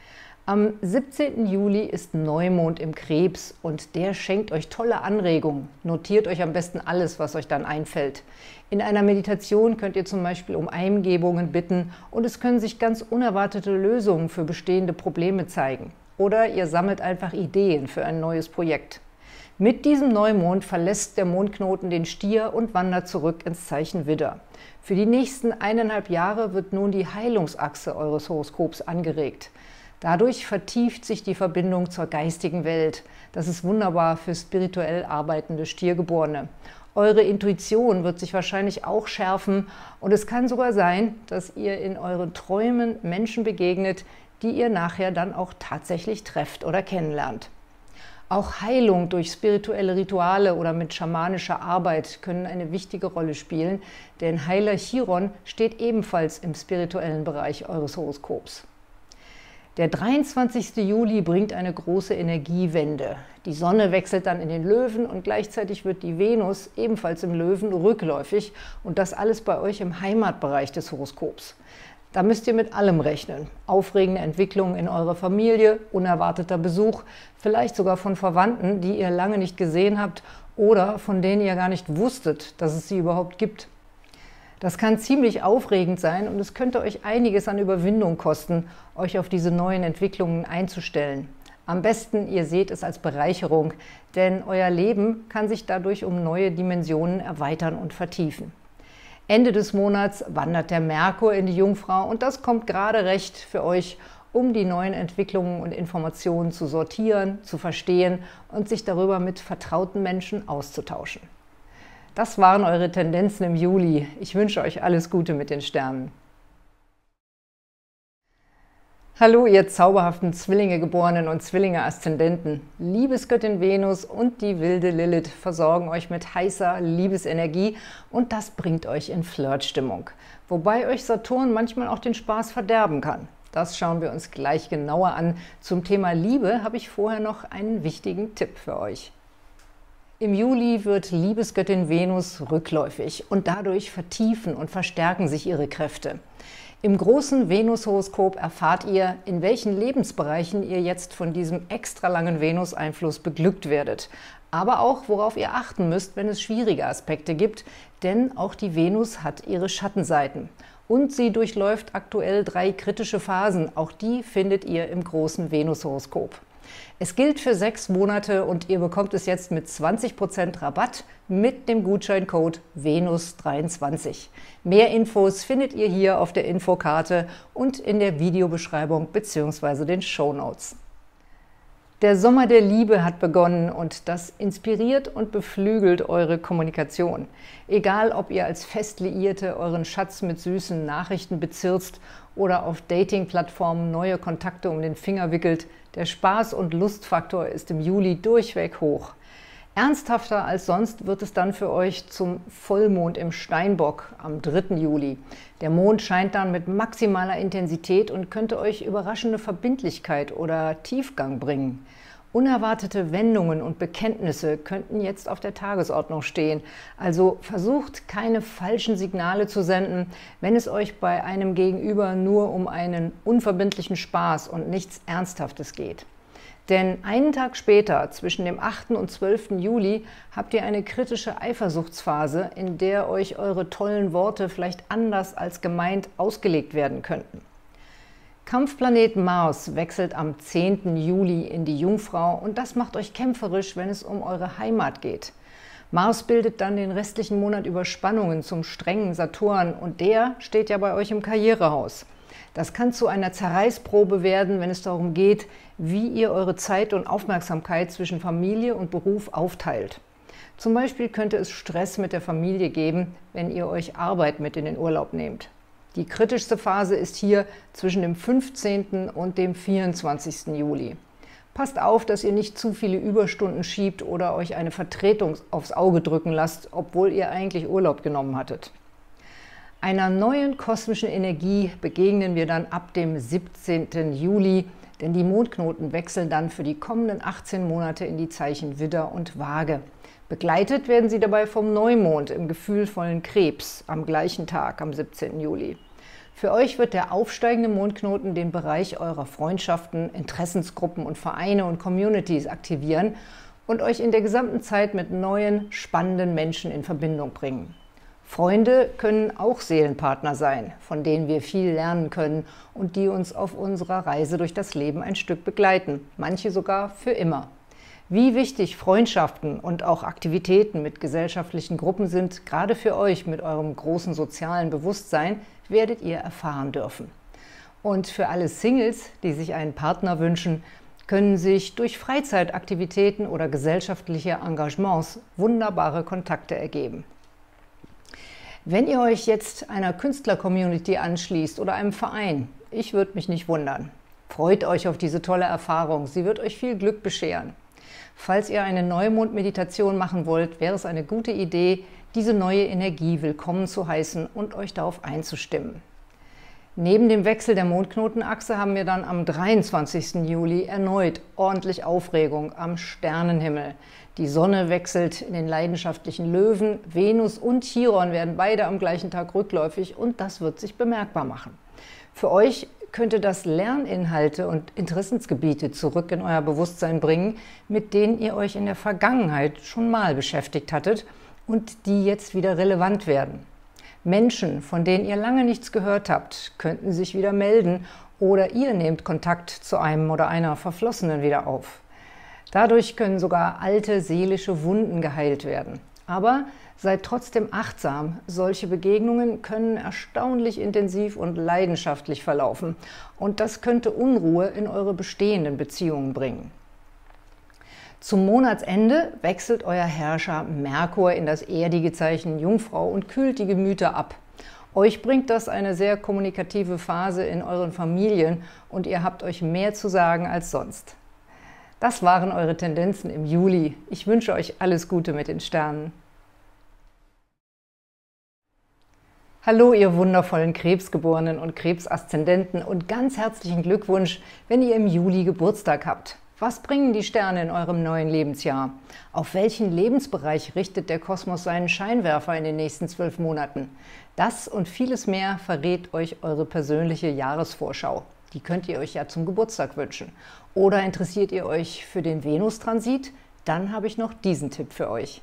Am 17. Juli ist Neumond im Krebs und der schenkt euch tolle Anregungen. Notiert euch am besten alles, was euch dann einfällt. In einer Meditation könnt ihr zum Beispiel um Eingebungen bitten und es können sich ganz unerwartete Lösungen für bestehende Probleme zeigen. Oder ihr sammelt einfach Ideen für ein neues Projekt. Mit diesem Neumond verlässt der Mondknoten den Stier und wandert zurück ins Zeichen Widder. Für die nächsten 1,5 Jahre wird nun die Heilungsachse eures Horoskops angeregt. Dadurch vertieft sich die Verbindung zur geistigen Welt. Das ist wunderbar für spirituell arbeitende Stiergeborene. Eure Intuition wird sich wahrscheinlich auch schärfen und es kann sogar sein, dass ihr in euren Träumen Menschen begegnet, die ihr nachher dann auch tatsächlich trefft oder kennenlernt. Auch Heilung durch spirituelle Rituale oder mit schamanischer Arbeit können eine wichtige Rolle spielen, denn Heiler Chiron steht ebenfalls im spirituellen Bereich eures Horoskops. Der 23. Juli bringt eine große Energiewende. Die Sonne wechselt dann in den Löwen und gleichzeitig wird die Venus ebenfalls im Löwen rückläufig und das alles bei euch im Heimatbereich des Horoskops. Da müsst ihr mit allem rechnen. Aufregende Entwicklungen in eurer Familie, unerwarteter Besuch, vielleicht sogar von Verwandten, die ihr lange nicht gesehen habt oder von denen ihr gar nicht wusstet, dass es sie überhaupt gibt. Das kann ziemlich aufregend sein und es könnte euch einiges an Überwindung kosten, euch auf diese neuen Entwicklungen einzustellen. Am besten, ihr seht es als Bereicherung, denn euer Leben kann sich dadurch um neue Dimensionen erweitern und vertiefen. Ende des Monats wandert der Merkur in die Jungfrau und das kommt gerade recht für euch, um die neuen Entwicklungen und Informationen zu sortieren, zu verstehen und sich darüber mit vertrauten Menschen auszutauschen. Das waren eure Tendenzen im Juli. Ich wünsche euch alles Gute mit den Sternen. Hallo, ihr zauberhaften Zwillinge-Geborenen und Zwillinge-Aszendenten. Liebesgöttin Venus und die wilde Lilith versorgen euch mit heißer Liebesenergie und das bringt euch in Flirtstimmung. Wobei euch Saturn manchmal auch den Spaß verderben kann. Das schauen wir uns gleich genauer an. Zum Thema Liebe habe ich vorher noch einen wichtigen Tipp für euch. Im Juli wird Liebesgöttin Venus rückläufig und dadurch vertiefen und verstärken sich ihre Kräfte. Im großen Venus-Horoskop erfahrt ihr, in welchen Lebensbereichen ihr jetzt von diesem extra langen Venus-Einfluss beglückt werdet. Aber auch, worauf ihr achten müsst, wenn es schwierige Aspekte gibt, denn auch die Venus hat ihre Schattenseiten. Und sie durchläuft aktuell 3 kritische Phasen, auch die findet ihr im großen Venus-Horoskop. Es gilt für 6 Monate und ihr bekommt es jetzt mit 20% Rabatt mit dem Gutscheincode VENUS23. Mehr Infos findet ihr hier auf der Infokarte und in der Videobeschreibung bzw. den Shownotes. Der Sommer der Liebe hat begonnen und das inspiriert und beflügelt eure Kommunikation. Egal, ob ihr als Festliierte euren Schatz mit süßen Nachrichten bezirzt oder auf Dating-Plattformen neue Kontakte um den Finger wickelt, der Spaß- und Lustfaktor ist im Juli durchweg hoch. Ernsthafter als sonst wird es dann für euch zum Vollmond im Steinbock am 3. Juli. Der Mond scheint dann mit maximaler Intensität und könnte euch überraschende Verbindlichkeit oder Tiefgang bringen. Unerwartete Wendungen und Bekenntnisse könnten jetzt auf der Tagesordnung stehen. Also versucht, keine falschen Signale zu senden, wenn es euch bei einem Gegenüber nur um einen unverbindlichen Spaß und nichts Ernsthaftes geht. Denn einen Tag später, zwischen dem 8. und 12. Juli, habt ihr eine kritische Eifersuchtsphase, in der euch eure tollen Worte vielleicht anders als gemeint ausgelegt werden könnten. Kampfplanet Mars wechselt am 10. Juli in die Jungfrau und das macht euch kämpferisch, wenn es um eure Heimat geht. Mars bildet dann den restlichen Monat über Spannungen zum strengen Saturn und der steht ja bei euch im Karrierehaus. Das kann zu einer Zerreißprobe werden, wenn es darum geht, wie ihr eure Zeit und Aufmerksamkeit zwischen Familie und Beruf aufteilt. Zum Beispiel könnte es Stress mit der Familie geben, wenn ihr euch Arbeit mit in den Urlaub nehmt. Die kritischste Phase ist hier zwischen dem 15. und dem 24. Juli. Passt auf, dass ihr nicht zu viele Überstunden schiebt oder euch eine Vertretung aufs Auge drücken lasst, obwohl ihr eigentlich Urlaub genommen hattet. Einer neuen kosmischen Energie begegnen wir dann ab dem 17. Juli, denn die Mondknoten wechseln dann für die kommenden 18 Monate in die Zeichen Widder und Waage. Begleitet werden sie dabei vom Neumond im gefühlvollen Krebs am gleichen Tag, am 17. Juli. Für euch wird der aufsteigende Mondknoten den Bereich eurer Freundschaften, Interessensgruppen und Vereine und Communities aktivieren und euch in der gesamten Zeit mit neuen, spannenden Menschen in Verbindung bringen. Freunde können auch Seelenpartner sein, von denen wir viel lernen können und die uns auf unserer Reise durch das Leben ein Stück begleiten, manche sogar für immer. Wie wichtig Freundschaften und auch Aktivitäten mit gesellschaftlichen Gruppen sind, gerade für euch mit eurem großen sozialen Bewusstsein, werdet ihr erfahren dürfen. Und für alle Singles, die sich einen Partner wünschen, können sich durch Freizeitaktivitäten oder gesellschaftliche Engagements wunderbare Kontakte ergeben. Wenn ihr euch jetzt einer Künstler-Community anschließt oder einem Verein, ich würde mich nicht wundern. Freut euch auf diese tolle Erfahrung, sie wird euch viel Glück bescheren. Falls ihr eine Neumond-Meditation machen wollt, wäre es eine gute Idee, diese neue Energie willkommen zu heißen und euch darauf einzustimmen. Neben dem Wechsel der Mondknotenachse haben wir dann am 23. Juli erneut ordentlich Aufregung am Sternenhimmel. Die Sonne wechselt in den leidenschaftlichen Löwen, Venus und Chiron werden beide am gleichen Tag rückläufig und das wird sich bemerkbar machen. Für euch könnte das Lerninhalte und Interessensgebiete zurück in euer Bewusstsein bringen, mit denen ihr euch in der Vergangenheit schon mal beschäftigt hattet und die jetzt wieder relevant werden. Menschen, von denen ihr lange nichts gehört habt, könnten sich wieder melden oder ihr nehmt Kontakt zu einem oder einer Verflossenen wieder auf. Dadurch können sogar alte seelische Wunden geheilt werden. Aber seid trotzdem achtsam, solche Begegnungen können erstaunlich intensiv und leidenschaftlich verlaufen und das könnte Unruhe in eure bestehenden Beziehungen bringen. Zum Monatsende wechselt euer Herrscher Merkur in das erdige Zeichen Jungfrau und kühlt die Gemüter ab. Euch bringt das eine sehr kommunikative Phase in euren Familien und ihr habt euch mehr zu sagen als sonst. Das waren eure Tendenzen im Juli. Ich wünsche euch alles Gute mit den Sternen. Hallo, ihr wundervollen Krebsgeborenen und Krebsaszendenten und ganz herzlichen Glückwunsch, wenn ihr im Juli Geburtstag habt. Was bringen die Sterne in eurem neuen Lebensjahr? Auf welchen Lebensbereich richtet der Kosmos seinen Scheinwerfer in den nächsten 12 Monaten? Das und vieles mehr verrät euch eure persönliche Jahresvorschau. Die könnt ihr euch ja zum Geburtstag wünschen. Oder interessiert ihr euch für den Venustransit? Dann habe ich noch diesen Tipp für euch.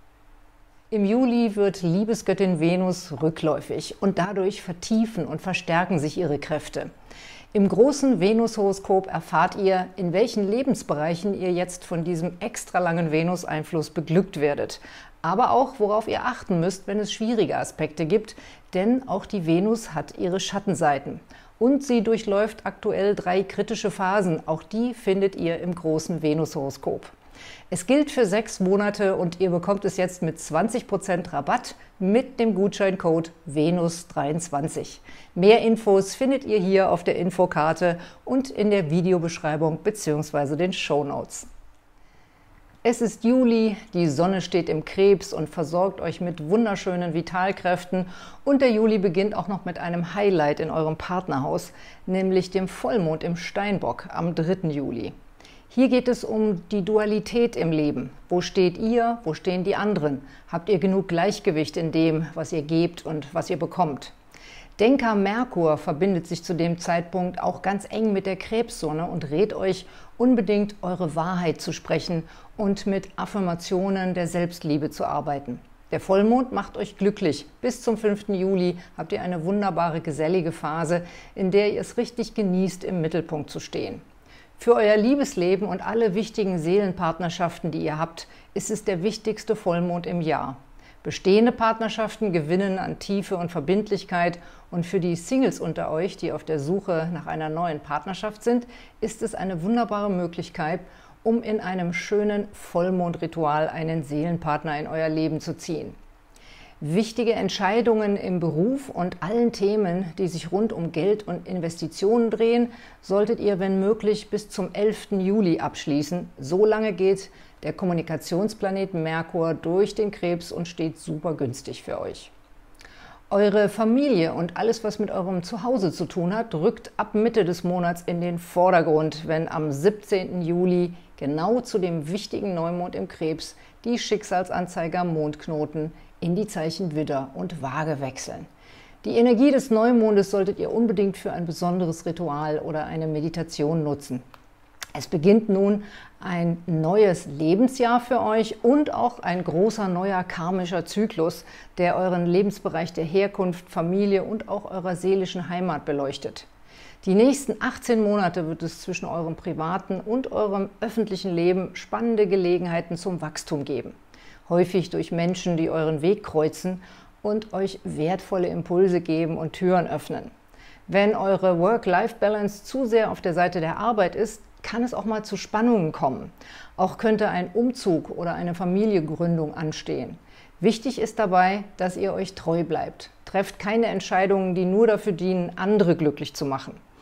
Im Juli wird Liebesgöttin Venus rückläufig und dadurch vertiefen und verstärken sich ihre Kräfte. Im großen Venus-Horoskop erfahrt ihr, in welchen Lebensbereichen ihr jetzt von diesem extra langen Venus-Einfluss beglückt werdet. Aber auch, worauf ihr achten müsst, wenn es schwierige Aspekte gibt, denn auch die Venus hat ihre Schattenseiten. Und sie durchläuft aktuell 3 kritische Phasen, auch die findet ihr im großen Venus-Horoskop. Es gilt für 6 Monate und ihr bekommt es jetzt mit 20% Rabatt mit dem Gutscheincode VENUS23. Mehr Infos findet ihr hier auf der Infokarte und in der Videobeschreibung bzw. den Shownotes. Es ist Juli, die Sonne steht im Krebs und versorgt euch mit wunderschönen Vitalkräften und der Juli beginnt auch noch mit einem Highlight in eurem Partnerhaus, nämlich dem Vollmond im Steinbock am 3. Juli. Hier geht es um die Dualität im Leben. Wo steht ihr, wo stehen die anderen? Habt ihr genug Gleichgewicht in dem, was ihr gebt und was ihr bekommt? Denker Merkur verbindet sich zu dem Zeitpunkt auch ganz eng mit der Krebssonne und rät euch, unbedingt eure Wahrheit zu sprechen und mit Affirmationen der Selbstliebe zu arbeiten. Der Vollmond macht euch glücklich. Bis zum 5. Juli habt ihr eine wunderbare, gesellige Phase, in der ihr es richtig genießt, im Mittelpunkt zu stehen. Für euer Liebesleben und alle wichtigen Seelenpartnerschaften, die ihr habt, ist es der wichtigste Vollmond im Jahr. Bestehende Partnerschaften gewinnen an Tiefe und Verbindlichkeit und für die Singles unter euch, die auf der Suche nach einer neuen Partnerschaft sind, ist es eine wunderbare Möglichkeit, um in einem schönen Vollmondritual einen Seelenpartner in euer Leben zu ziehen. Wichtige Entscheidungen im Beruf und allen Themen, die sich rund um Geld und Investitionen drehen, solltet ihr, wenn möglich, bis zum 11. Juli abschließen. So lange geht der Kommunikationsplanet Merkur durch den Krebs und steht super günstig für euch. Eure Familie und alles, was mit eurem Zuhause zu tun hat, rückt ab Mitte des Monats in den Vordergrund, wenn am 17. Juli genau zu dem wichtigen Neumond im Krebs die Schicksalsanzeiger Mondknoten in die Zeichen Widder und Waage wechseln. Die Energie des Neumondes solltet ihr unbedingt für ein besonderes Ritual oder eine Meditation nutzen. Es beginnt nun ein neues Lebensjahr für euch und auch ein großer neuer karmischer Zyklus, der euren Lebensbereich der Herkunft, Familie und auch eurer seelischen Heimat beleuchtet. Die nächsten 18 Monate wird es zwischen eurem privaten und eurem öffentlichen Leben spannende Gelegenheiten zum Wachstum geben. Häufig durch Menschen, die euren Weg kreuzen und euch wertvolle Impulse geben und Türen öffnen. Wenn eure Work-Life-Balance zu sehr auf der Seite der Arbeit ist, kann es auch mal zu Spannungen kommen. Auch könnte ein Umzug oder eine Familiengründung anstehen. Wichtig ist dabei, dass ihr euch treu bleibt. Trefft keine Entscheidungen, die nur dafür dienen, andere glücklich zu machen.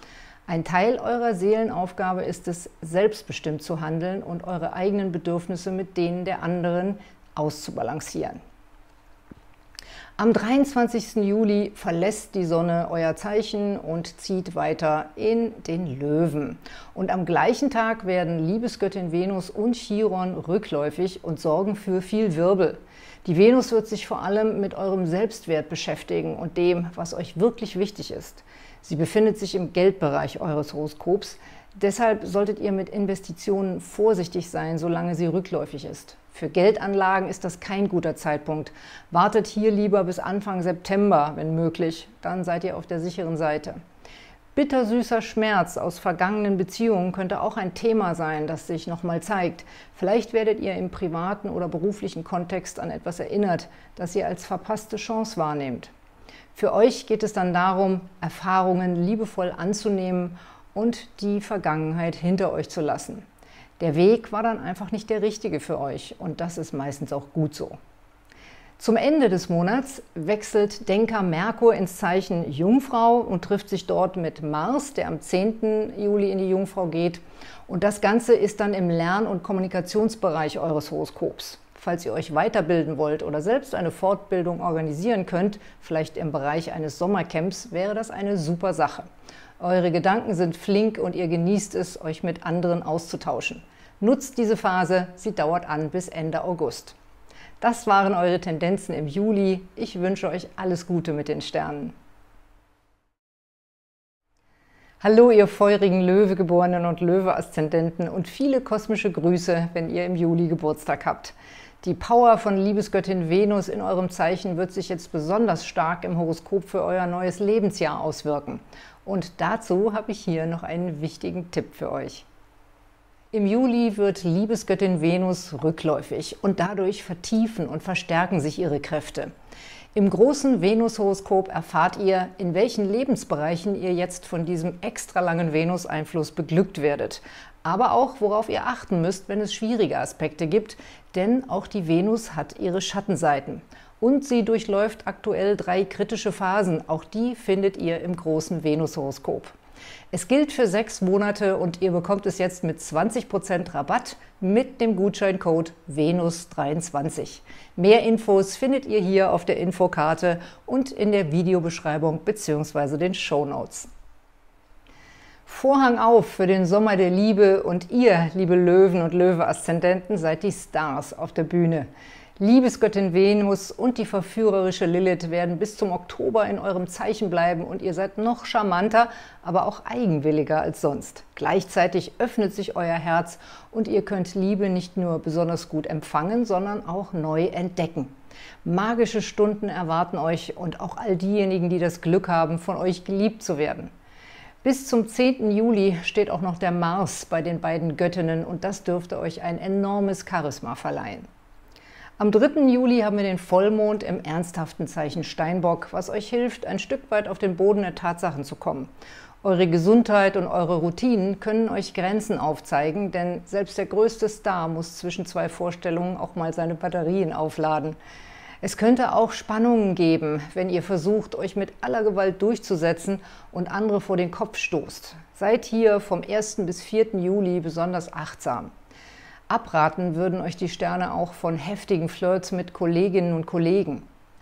Ein Teil eurer Seelenaufgabe ist es, selbstbestimmt zu handeln und eure eigenen Bedürfnisse mit denen der anderen auszubalancieren. Am 23. Juli verlässt die Sonne euer Zeichen und zieht weiter in den Löwen. Und am gleichen Tag werden Liebesgöttin Venus und Chiron rückläufig und sorgen für viel Wirbel. Die Venus wird sich vor allem mit eurem Selbstwert beschäftigen und dem, was euch wirklich wichtig ist. Sie befindet sich im Geldbereich eures Horoskops. Deshalb solltet ihr mit Investitionen vorsichtig sein, solange sie rückläufig ist. Für Geldanlagen ist das kein guter Zeitpunkt. Wartet hier lieber bis Anfang September, wenn möglich. Dann seid ihr auf der sicheren Seite. Bittersüßer Schmerz aus vergangenen Beziehungen könnte auch ein Thema sein, das sich nochmal zeigt. Vielleicht werdet ihr im privaten oder beruflichen Kontext an etwas erinnert, das ihr als verpasste Chance wahrnehmt. Für euch geht es dann darum, Erfahrungen liebevoll anzunehmen und die Vergangenheit hinter euch zu lassen. Der Weg war dann einfach nicht der richtige für euch und das ist meistens auch gut so. Zum Ende des Monats wechselt Denker Merkur ins Zeichen Jungfrau und trifft sich dort mit Mars, der am 10. Juli in die Jungfrau geht. Und das Ganze ist dann im Lern- und Kommunikationsbereich eures Horoskops. Falls ihr euch weiterbilden wollt oder selbst eine Fortbildung organisieren könnt, vielleicht im Bereich eines Sommercamps, wäre das eine super Sache. Eure Gedanken sind flink und ihr genießt es, euch mit anderen auszutauschen. Nutzt diese Phase, sie dauert an bis Ende August. Das waren eure Tendenzen im Juli. Ich wünsche euch alles Gute mit den Sternen. Hallo, ihr feurigen Löwegeborenen und Löwe-Aszendenten und viele kosmische Grüße, wenn ihr im Juli Geburtstag habt. Die Power von Liebesgöttin Venus in eurem Zeichen wird sich jetzt besonders stark im Horoskop für euer neues Lebensjahr auswirken. Und dazu habe ich hier noch einen wichtigen Tipp für euch. Im Juli wird Liebesgöttin Venus rückläufig und dadurch vertiefen und verstärken sich ihre Kräfte. Im großen Venus-Horoskop erfahrt ihr, in welchen Lebensbereichen ihr jetzt von diesem extra langen Venus-Einfluss beglückt werdet. Aber auch, worauf ihr achten müsst, wenn es schwierige Aspekte gibt, denn auch die Venus hat ihre Schattenseiten. Und sie durchläuft aktuell 3 kritische Phasen, auch die findet ihr im großen Venus-Horoskop. Es gilt für 6 Monate und ihr bekommt es jetzt mit 20% Rabatt mit dem Gutscheincode VENUS23. Mehr Infos findet ihr hier auf der Infokarte und in der Videobeschreibung bzw. den Shownotes. Vorhang auf für den Sommer der Liebe und ihr, liebe Löwen und Löwe-Aszendenten, seid die Stars auf der Bühne. Liebesgöttin Venus und die verführerische Lilith werden bis zum Oktober in eurem Zeichen bleiben und ihr seid noch charmanter, aber auch eigenwilliger als sonst. Gleichzeitig öffnet sich euer Herz und ihr könnt Liebe nicht nur besonders gut empfangen, sondern auch neu entdecken. Magische Stunden erwarten euch und auch all diejenigen, die das Glück haben, von euch geliebt zu werden. Bis zum 10. Juli steht auch noch der Mars bei den beiden Göttinnen und das dürfte euch ein enormes Charisma verleihen. Am 3. Juli haben wir den Vollmond im ernsthaften Zeichen Steinbock, was euch hilft, ein Stück weit auf den Boden der Tatsachen zu kommen. Eure Gesundheit und eure Routinen können euch Grenzen aufzeigen, denn selbst der größte Star muss zwischen 2 Vorstellungen auch mal seine Batterien aufladen. Es könnte auch Spannungen geben, wenn ihr versucht, euch mit aller Gewalt durchzusetzen und andere vor den Kopf stoßt. Seid hier vom 1. bis 4. Juli besonders achtsam. Abraten würden euch die Sterne auch von heftigen Flirts mit Kolleginnen und Kollegen.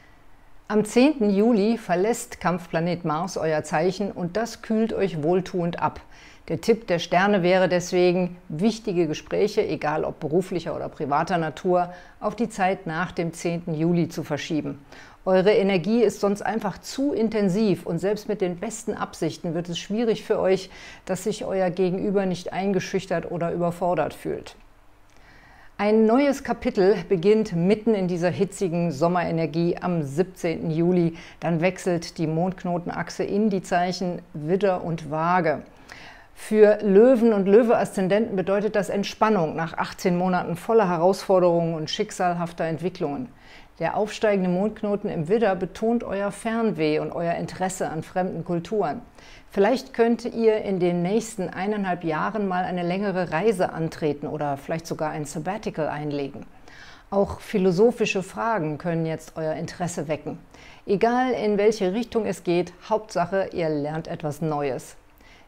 Am 10. Juli verlässt Kampfplanet Mars euer Zeichen und das kühlt euch wohltuend ab. Der Tipp der Sterne wäre deswegen, wichtige Gespräche, egal ob beruflicher oder privater Natur, auf die Zeit nach dem 10. Juli zu verschieben. Eure Energie ist sonst einfach zu intensiv und selbst mit den besten Absichten wird es schwierig für euch, dass sich euer Gegenüber nicht eingeschüchtert oder überfordert fühlt. Ein neues Kapitel beginnt mitten in dieser hitzigen Sommerenergie am 17. Juli. Dann wechselt die Mondknotenachse in die Zeichen Widder und Waage. Für Löwen und Löwe-Aszendenten bedeutet das Entspannung nach 18 Monaten voller Herausforderungen und schicksalhafter Entwicklungen. Der aufsteigende Mondknoten im Widder betont euer Fernweh und euer Interesse an fremden Kulturen. Vielleicht könnt ihr in den nächsten 1,5 Jahren mal eine längere Reise antreten oder vielleicht sogar ein Sabbatical einlegen. Auch philosophische Fragen können jetzt euer Interesse wecken. Egal in welche Richtung es geht, Hauptsache ihr lernt etwas Neues.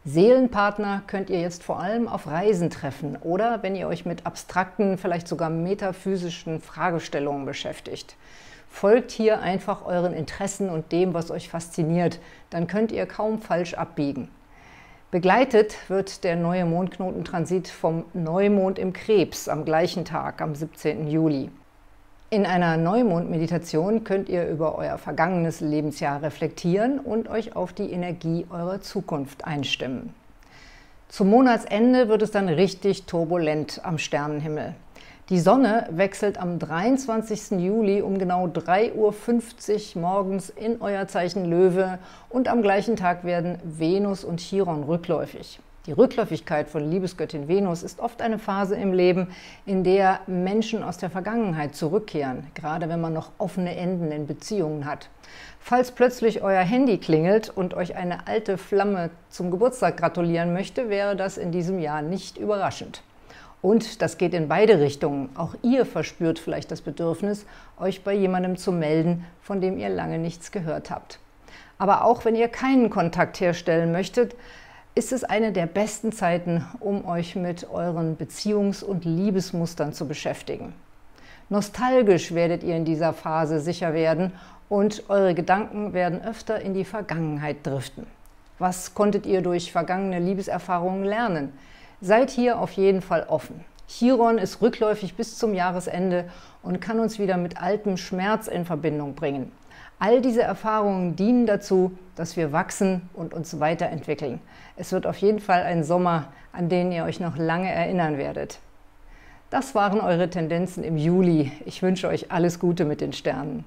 Seelenpartner könnt ihr jetzt vor allem auf Reisen treffen oder wenn ihr euch mit abstrakten, vielleicht sogar metaphysischen Fragestellungen beschäftigt. Folgt hier einfach euren Interessen und dem, was euch fasziniert, dann könnt ihr kaum falsch abbiegen. Begleitet wird der neue Mondknotentransit vom Neumond im Krebs am gleichen Tag, am 17. Juli. In einer Neumond-Meditation könnt ihr über euer vergangenes Lebensjahr reflektieren und euch auf die Energie eurer Zukunft einstimmen. Zum Monatsende wird es dann richtig turbulent am Sternenhimmel. Die Sonne wechselt am 23. Juli um genau 3:50 Uhr morgens in euer Zeichen Löwe und am gleichen Tag werden Venus und Chiron rückläufig. Die Rückläufigkeit von Liebesgöttin Venus ist oft eine Phase im Leben, in der Menschen aus der Vergangenheit zurückkehren, gerade wenn man noch offene Enden in Beziehungen hat. Falls plötzlich euer Handy klingelt und euch eine alte Flamme zum Geburtstag gratulieren möchte, wäre das in diesem Jahr nicht überraschend. Und das geht in beide Richtungen. Auch ihr verspürt vielleicht das Bedürfnis, euch bei jemandem zu melden, von dem ihr lange nichts gehört habt. Aber auch wenn ihr keinen Kontakt herstellen möchtet, ist es eine der besten Zeiten, um euch mit euren Beziehungs- und Liebesmustern zu beschäftigen. Nostalgisch werdet ihr in dieser Phase sicher werden und eure Gedanken werden öfter in die Vergangenheit driften. Was konntet ihr durch vergangene Liebeserfahrungen lernen? Seid hier auf jeden Fall offen. Chiron ist rückläufig bis zum Jahresende und kann uns wieder mit altem Schmerz in Verbindung bringen. All diese Erfahrungen dienen dazu, dass wir wachsen und uns weiterentwickeln. Es wird auf jeden Fall ein Sommer, an den ihr euch noch lange erinnern werdet. Das waren eure Tendenzen im Juli. Ich wünsche euch alles Gute mit den Sternen.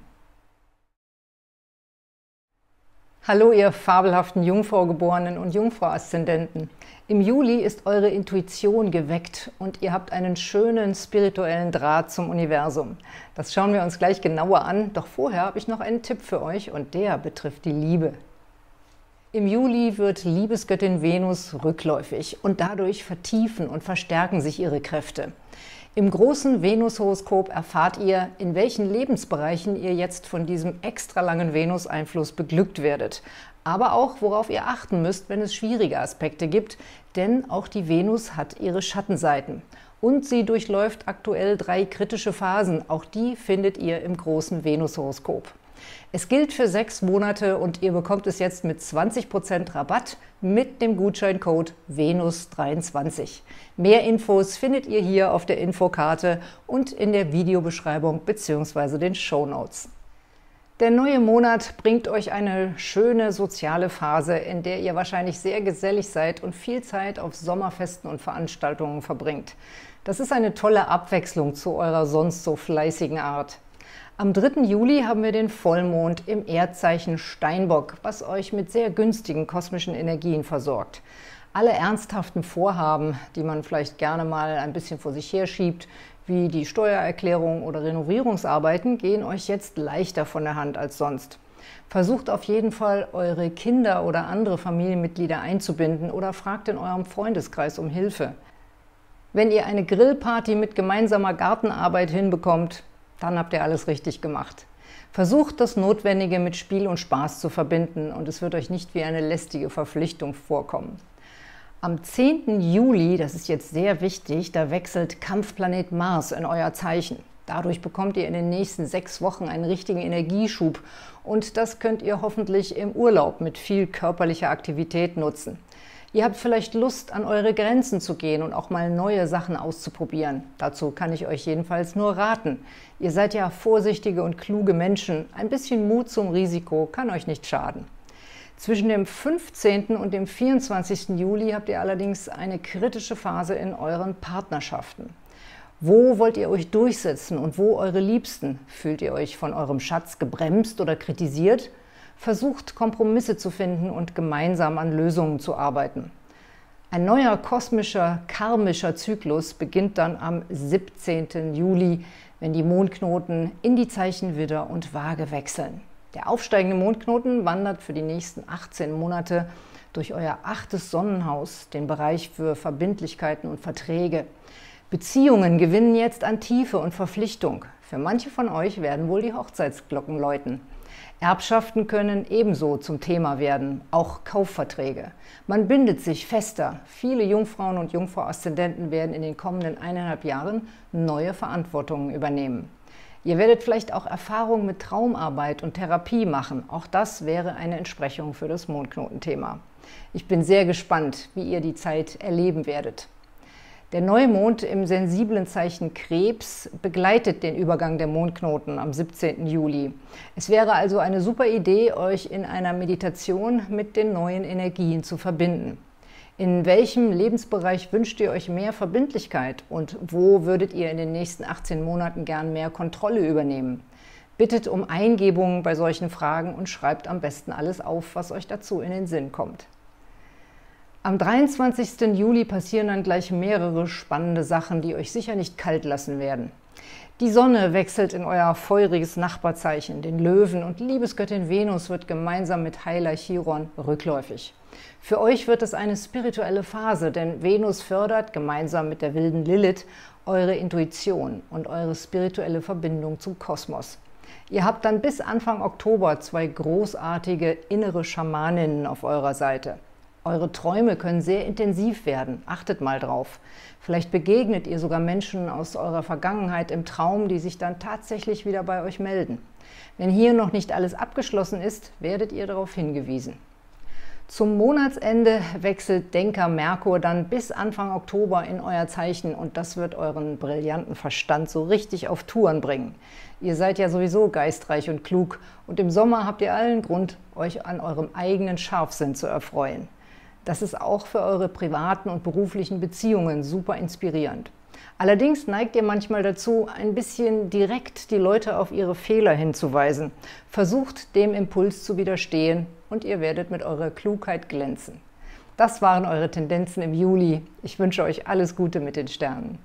Hallo ihr fabelhaften Jungfraugeborenen und Jungfrau-Aszendenten. Im Juli ist eure Intuition geweckt und ihr habt einen schönen spirituellen Draht zum Universum. Das schauen wir uns gleich genauer an, doch vorher habe ich noch einen Tipp für euch und der betrifft die Liebe. Im Juli wird Liebesgöttin Venus rückläufig und dadurch vertiefen und verstärken sich ihre Kräfte. Im großen Venus-Horoskop erfahrt ihr, in welchen Lebensbereichen ihr jetzt von diesem extra langen Venus-Einfluss beglückt werdet. Aber auch, worauf ihr achten müsst, wenn es schwierige Aspekte gibt, denn auch die Venus hat ihre Schattenseiten. Und sie durchläuft aktuell 3 kritische Phasen, auch die findet ihr im großen Venus-Horoskop. Es gilt für 6 Monate und ihr bekommt es jetzt mit 20% Rabatt mit dem Gutscheincode VENUS23. Mehr Infos findet ihr hier auf der Infokarte und in der Videobeschreibung bzw. den Shownotes. Der neue Monat bringt euch eine schöne soziale Phase, in der ihr wahrscheinlich sehr gesellig seid und viel Zeit auf Sommerfesten und Veranstaltungen verbringt. Das ist eine tolle Abwechslung zu eurer sonst so fleißigen Art. Am 3. Juli haben wir den Vollmond im Erdzeichen Steinbock, was euch mit sehr günstigen kosmischen Energien versorgt. Alle ernsthaften Vorhaben, die man vielleicht gerne mal ein bisschen vor sich herschiebt, wie die Steuererklärung oder Renovierungsarbeiten, gehen euch jetzt leichter von der Hand als sonst. Versucht auf jeden Fall, eure Kinder oder andere Familienmitglieder einzubinden oder fragt in eurem Freundeskreis um Hilfe. Wenn ihr eine Grillparty mit gemeinsamer Gartenarbeit hinbekommt, dann habt ihr alles richtig gemacht. Versucht, das Notwendige mit Spiel und Spaß zu verbinden und es wird euch nicht wie eine lästige Verpflichtung vorkommen. Am 10. Juli, das ist jetzt sehr wichtig, da wechselt Kampfplanet Mars in euer Zeichen. Dadurch bekommt ihr in den nächsten 6 Wochen einen richtigen Energieschub und das könnt ihr hoffentlich im Urlaub mit viel körperlicher Aktivität nutzen. Ihr habt vielleicht Lust, an eure Grenzen zu gehen und auch mal neue Sachen auszuprobieren. Dazu kann ich euch jedenfalls nur raten. Ihr seid ja vorsichtige und kluge Menschen. Ein bisschen Mut zum Risiko kann euch nicht schaden. Zwischen dem 15. und dem 24. Juli habt ihr allerdings eine kritische Phase in euren Partnerschaften. Wo wollt ihr euch durchsetzen und wo eure Liebsten? Fühlt ihr euch von eurem Schatz gebremst oder kritisiert? Versucht, Kompromisse zu finden und gemeinsam an Lösungen zu arbeiten. Ein neuer kosmischer, karmischer Zyklus beginnt dann am 17. Juli, wenn die Mondknoten in die Zeichen Widder und Waage wechseln. Der aufsteigende Mondknoten wandert für die nächsten 18 Monate durch euer 8. Sonnenhaus, den Bereich für Verbindlichkeiten und Verträge. Beziehungen gewinnen jetzt an Tiefe und Verpflichtung. Für manche von euch werden wohl die Hochzeitsglocken läuten. Erbschaften können ebenso zum Thema werden, auch Kaufverträge. Man bindet sich fester. Viele Jungfrauen und Jungfrau-Aszendenten werden in den kommenden 1,5 Jahren neue Verantwortungen übernehmen. Ihr werdet vielleicht auch Erfahrungen mit Traumarbeit und Therapie machen. Auch das wäre eine Entsprechung für das Mondknotenthema. Ich bin sehr gespannt, wie ihr die Zeit erleben werdet. Der Neumond im sensiblen Zeichen Krebs begleitet den Übergang der Mondknoten am 17. Juli. Es wäre also eine super Idee, euch in einer Meditation mit den neuen Energien zu verbinden. In welchem Lebensbereich wünscht ihr euch mehr Verbindlichkeit und wo würdet ihr in den nächsten 18 Monaten gern mehr Kontrolle übernehmen? Bittet um Eingebungen bei solchen Fragen und schreibt am besten alles auf, was euch dazu in den Sinn kommt. Am 23. Juli passieren dann gleich mehrere spannende Sachen, die euch sicher nicht kalt lassen werden. Die Sonne wechselt in euer feuriges Nachbarzeichen, den Löwen, und Liebesgöttin Venus wird gemeinsam mit Heiler Chiron rückläufig. Für euch wird es eine spirituelle Phase, denn Venus fördert gemeinsam mit der wilden Lilith eure Intuition und eure spirituelle Verbindung zum Kosmos. Ihr habt dann bis Anfang Oktober 2 großartige innere Schamaninnen auf eurer Seite. Eure Träume können sehr intensiv werden, achtet mal drauf. Vielleicht begegnet ihr sogar Menschen aus eurer Vergangenheit im Traum, die sich dann tatsächlich wieder bei euch melden. Wenn hier noch nicht alles abgeschlossen ist, werdet ihr darauf hingewiesen. Zum Monatsende wechselt Denker Merkur dann bis Anfang Oktober in euer Zeichen und das wird euren brillanten Verstand so richtig auf Touren bringen. Ihr seid ja sowieso geistreich und klug und im Sommer habt ihr allen Grund, euch an eurem eigenen Scharfsinn zu erfreuen. Das ist auch für eure privaten und beruflichen Beziehungen super inspirierend. Allerdings neigt ihr manchmal dazu, ein bisschen direkt die Leute auf ihre Fehler hinzuweisen. Versucht, dem Impuls zu widerstehen und ihr werdet mit eurer Klugheit glänzen. Das waren eure Tendenzen im Juli. Ich wünsche euch alles Gute mit den Sternen.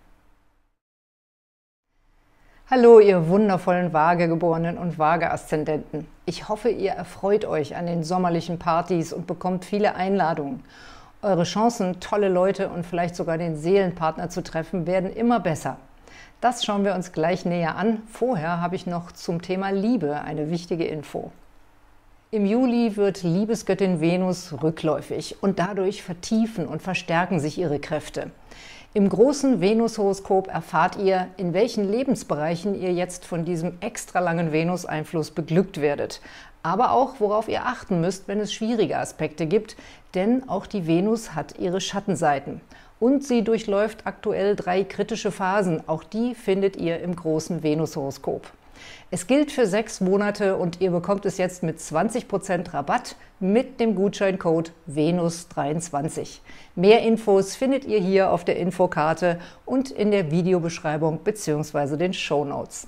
Hallo, ihr wundervollen Waage-Geborenen und Waage-Aszendenten. Ich hoffe, ihr erfreut euch an den sommerlichen Partys und bekommt viele Einladungen. Eure Chancen, tolle Leute und vielleicht sogar den Seelenpartner zu treffen, werden immer besser. Das schauen wir uns gleich näher an. Vorher habe ich noch zum Thema Liebe eine wichtige Info. Im Juli wird Liebesgöttin Venus rückläufig und dadurch vertiefen und verstärken sich ihre Kräfte. Im großen Venus-Horoskop erfahrt ihr, in welchen Lebensbereichen ihr jetzt von diesem extra langen Venus-Einfluss beglückt werdet. Aber auch, worauf ihr achten müsst, wenn es schwierige Aspekte gibt, denn auch die Venus hat ihre Schattenseiten. Und sie durchläuft aktuell 3 kritische Phasen, auch die findet ihr im großen Venus-Horoskop. Es gilt für 6 Monate und ihr bekommt es jetzt mit 20% Rabatt mit dem Gutscheincode VENUS23. Mehr Infos findet ihr hier auf der Infokarte und in der Videobeschreibung bzw. den Shownotes.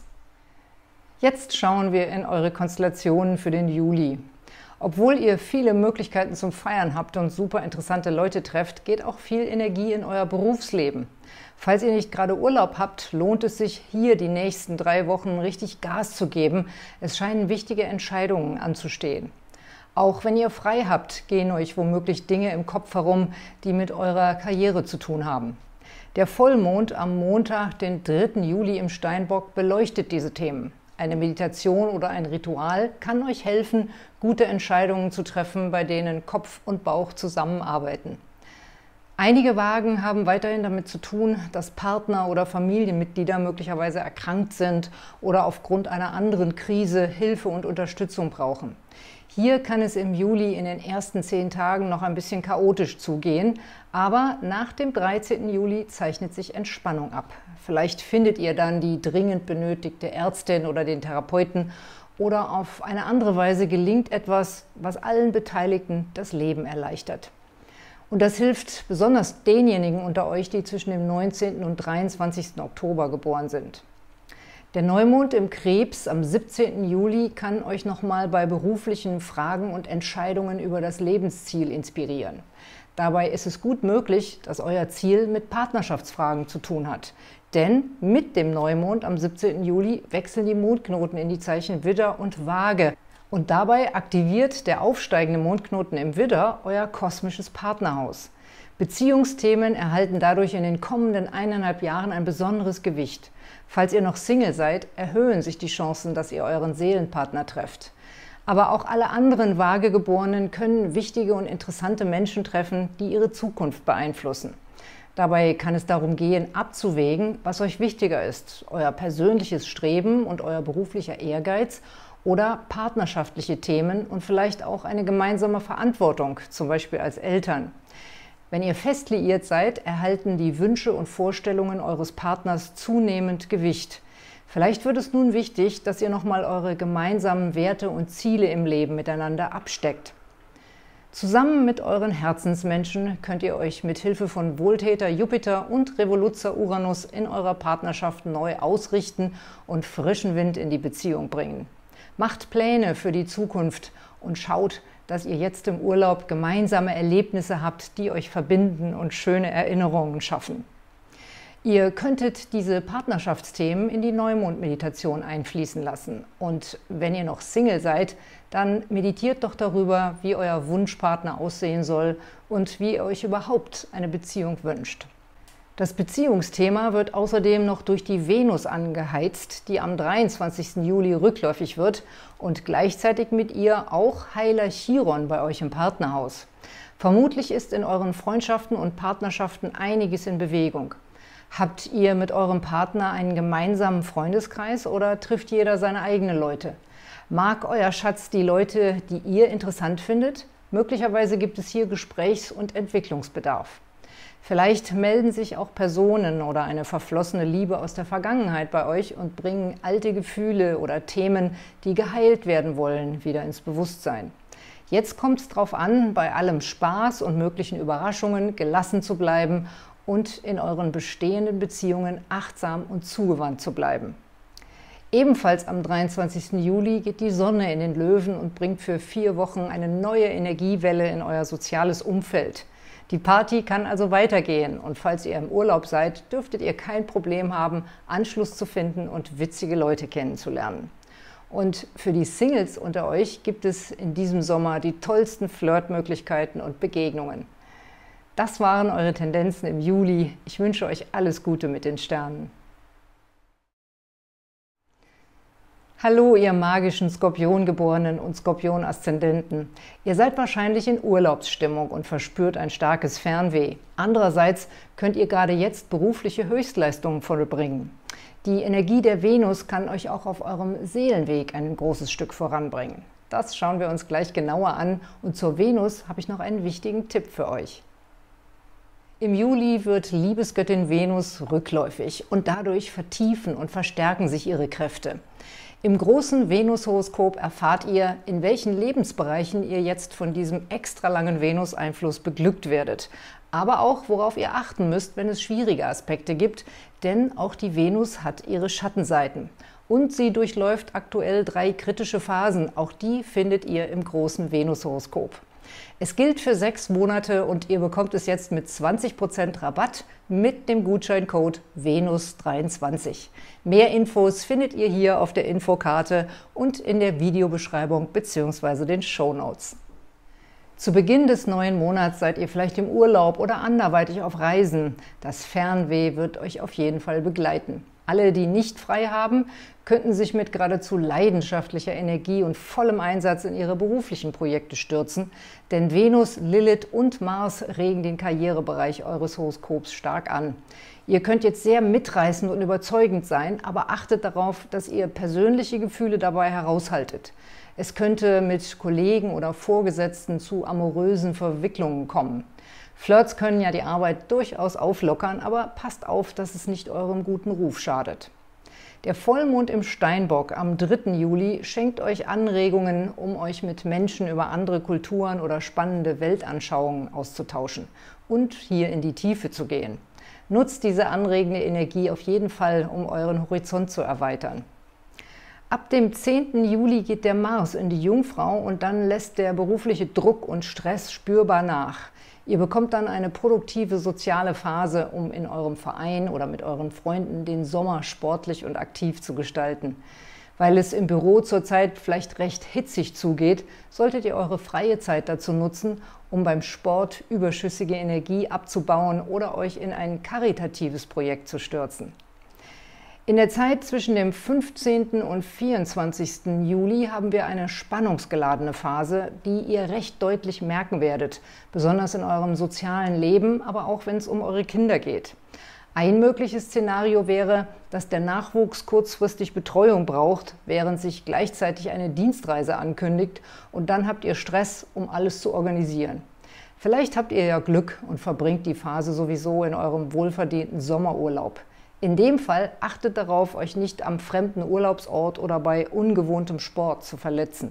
Jetzt schauen wir in eure Konstellationen für den Juli. Obwohl ihr viele Möglichkeiten zum Feiern habt und super interessante Leute trefft, geht auch viel Energie in euer Berufsleben. Falls ihr nicht gerade Urlaub habt, lohnt es sich, hier die nächsten 3 Wochen richtig Gas zu geben. Es scheinen wichtige Entscheidungen anzustehen. Auch wenn ihr frei habt, gehen euch womöglich Dinge im Kopf herum, die mit eurer Karriere zu tun haben. Der Vollmond am Montag, den 3. Juli im Steinbock, beleuchtet diese Themen. Eine Meditation oder ein Ritual kann euch helfen, gute Entscheidungen zu treffen, bei denen Kopf und Bauch zusammenarbeiten. Einige Waagen haben weiterhin damit zu tun, dass Partner oder Familienmitglieder möglicherweise erkrankt sind oder aufgrund einer anderen Krise Hilfe und Unterstützung brauchen. Hier kann es im Juli in den ersten 10 Tagen noch ein bisschen chaotisch zugehen, aber nach dem 13. Juli zeichnet sich Entspannung ab. Vielleicht findet ihr dann die dringend benötigte Ärztin oder den Therapeuten oder auf eine andere Weise gelingt etwas, was allen Beteiligten das Leben erleichtert. Und das hilft besonders denjenigen unter euch, die zwischen dem 19. und 23. Oktober geboren sind. Der Neumond im Krebs am 17. Juli kann euch nochmal bei beruflichen Fragen und Entscheidungen über das Lebensziel inspirieren. Dabei ist es gut möglich, dass euer Ziel mit Partnerschaftsfragen zu tun hat. Denn mit dem Neumond am 17. Juli wechseln die Mondknoten in die Zeichen Widder und Waage. Und dabei aktiviert der aufsteigende Mondknoten im Widder euer kosmisches Partnerhaus. Beziehungsthemen erhalten dadurch in den kommenden 1,5 Jahren ein besonderes Gewicht. Falls ihr noch Single seid, erhöhen sich die Chancen, dass ihr euren Seelenpartner trefft. Aber auch alle anderen Waagegeborenen können wichtige und interessante Menschen treffen, die ihre Zukunft beeinflussen. Dabei kann es darum gehen, abzuwägen, was euch wichtiger ist, euer persönliches Streben und euer beruflicher Ehrgeiz oder partnerschaftliche Themen und vielleicht auch eine gemeinsame Verantwortung, zum Beispiel als Eltern. Wenn ihr fest liiert seid, erhalten die Wünsche und Vorstellungen eures Partners zunehmend Gewicht. Vielleicht wird es nun wichtig, dass ihr nochmal eure gemeinsamen Werte und Ziele im Leben miteinander absteckt. Zusammen mit euren Herzensmenschen könnt ihr euch mit Hilfe von Wohltäter Jupiter und Revoluzer Uranus in eurer Partnerschaft neu ausrichten und frischen Wind in die Beziehung bringen. Macht Pläne für die Zukunft und schaut, dass ihr jetzt im Urlaub gemeinsame Erlebnisse habt, die euch verbinden und schöne Erinnerungen schaffen. Ihr könntet diese Partnerschaftsthemen in die Neumond-Meditation einfließen lassen. Und wenn ihr noch Single seid, dann meditiert doch darüber, wie euer Wunschpartner aussehen soll und wie ihr euch überhaupt eine Beziehung wünscht. Das Beziehungsthema wird außerdem noch durch die Venus angeheizt, die am 23. Juli rückläufig wird und gleichzeitig mit ihr auch Heiler Chiron bei euch im Partnerhaus. Vermutlich ist in euren Freundschaften und Partnerschaften einiges in Bewegung. Habt ihr mit eurem Partner einen gemeinsamen Freundeskreis oder trifft jeder seine eigenen Leute? Mag euer Schatz die Leute, die ihr interessant findet? Möglicherweise gibt es hier Gesprächs- und Entwicklungsbedarf. Vielleicht melden sich auch Personen oder eine verflossene Liebe aus der Vergangenheit bei euch und bringen alte Gefühle oder Themen, die geheilt werden wollen, wieder ins Bewusstsein. Jetzt kommt es darauf an, bei allem Spaß und möglichen Überraschungen gelassen zu bleiben und in euren bestehenden Beziehungen achtsam und zugewandt zu bleiben. Ebenfalls am 23. Juli geht die Sonne in den Löwen und bringt für 4 Wochen eine neue Energiewelle in euer soziales Umfeld. Die Party kann also weitergehen und falls ihr im Urlaub seid, dürftet ihr kein Problem haben, Anschluss zu finden und witzige Leute kennenzulernen. Und für die Singles unter euch gibt es in diesem Sommer die tollsten Flirtmöglichkeiten und Begegnungen. Das waren eure Tendenzen im Juli. Ich wünsche euch alles Gute mit den Sternen. Hallo, ihr magischen Skorpiongeborenen und Skorpion-Aszendenten. Ihr seid wahrscheinlich in Urlaubsstimmung und verspürt ein starkes Fernweh. Andererseits könnt ihr gerade jetzt berufliche Höchstleistungen vollbringen. Die Energie der Venus kann euch auch auf eurem Seelenweg ein großes Stück voranbringen. Das schauen wir uns gleich genauer an und zur Venus habe ich noch einen wichtigen Tipp für euch. Im Juli wird Liebesgöttin Venus rückläufig und dadurch vertiefen und verstärken sich ihre Kräfte. Im großen Venus-Horoskop erfahrt ihr, in welchen Lebensbereichen ihr jetzt von diesem extra langen Venus-Einfluss beglückt werdet. Aber auch, worauf ihr achten müsst, wenn es schwierige Aspekte gibt, denn auch die Venus hat ihre Schattenseiten. Und sie durchläuft aktuell 3 kritische Phasen, auch die findet ihr im großen Venus-Horoskop. Es gilt für 6 Monate und ihr bekommt es jetzt mit 20% Rabatt mit dem Gutscheincode VENUS23. Mehr Infos findet ihr hier auf der Infokarte und in der Videobeschreibung bzw. den Shownotes. Zu Beginn des neuen Monats seid ihr vielleicht im Urlaub oder anderweitig auf Reisen. Das Fernweh wird euch auf jeden Fall begleiten. Alle, die nicht frei haben, könnten sich mit geradezu leidenschaftlicher Energie und vollem Einsatz in ihre beruflichen Projekte stürzen, denn Venus, Lilith und Mars regen den Karrierebereich eures Horoskops stark an. Ihr könnt jetzt sehr mitreißend und überzeugend sein, aber achtet darauf, dass ihr persönliche Gefühle dabei heraushaltet. Es könnte mit Kollegen oder Vorgesetzten zu amorösen Verwicklungen kommen. Flirts können ja die Arbeit durchaus auflockern, aber passt auf, dass es nicht eurem guten Ruf schadet. Der Vollmond im Steinbock am 3. Juli schenkt euch Anregungen, um euch mit Menschen über andere Kulturen oder spannende Weltanschauungen auszutauschen und hier in die Tiefe zu gehen. Nutzt diese anregende Energie auf jeden Fall, um euren Horizont zu erweitern. Ab dem 10. Juli geht der Mars in die Jungfrau und dann lässt der berufliche Druck und Stress spürbar nach. Ihr bekommt dann eine produktive soziale Phase, um in eurem Verein oder mit euren Freunden den Sommer sportlich und aktiv zu gestalten. Weil es im Büro zurzeit vielleicht recht hitzig zugeht, solltet ihr eure freie Zeit dazu nutzen, um beim Sport überschüssige Energie abzubauen oder euch in ein karitatives Projekt zu stürzen. In der Zeit zwischen dem 15. und 24. Juli haben wir eine spannungsgeladene Phase, die ihr recht deutlich merken werdet, besonders in eurem sozialen Leben, aber auch wenn es um eure Kinder geht. Ein mögliches Szenario wäre, dass der Nachwuchs kurzfristig Betreuung braucht, während sich gleichzeitig eine Dienstreise ankündigt, und dann habt ihr Stress, um alles zu organisieren. Vielleicht habt ihr ja Glück und verbringt die Phase sowieso in eurem wohlverdienten Sommerurlaub. In dem Fall achtet darauf, euch nicht am fremden Urlaubsort oder bei ungewohntem Sport zu verletzen.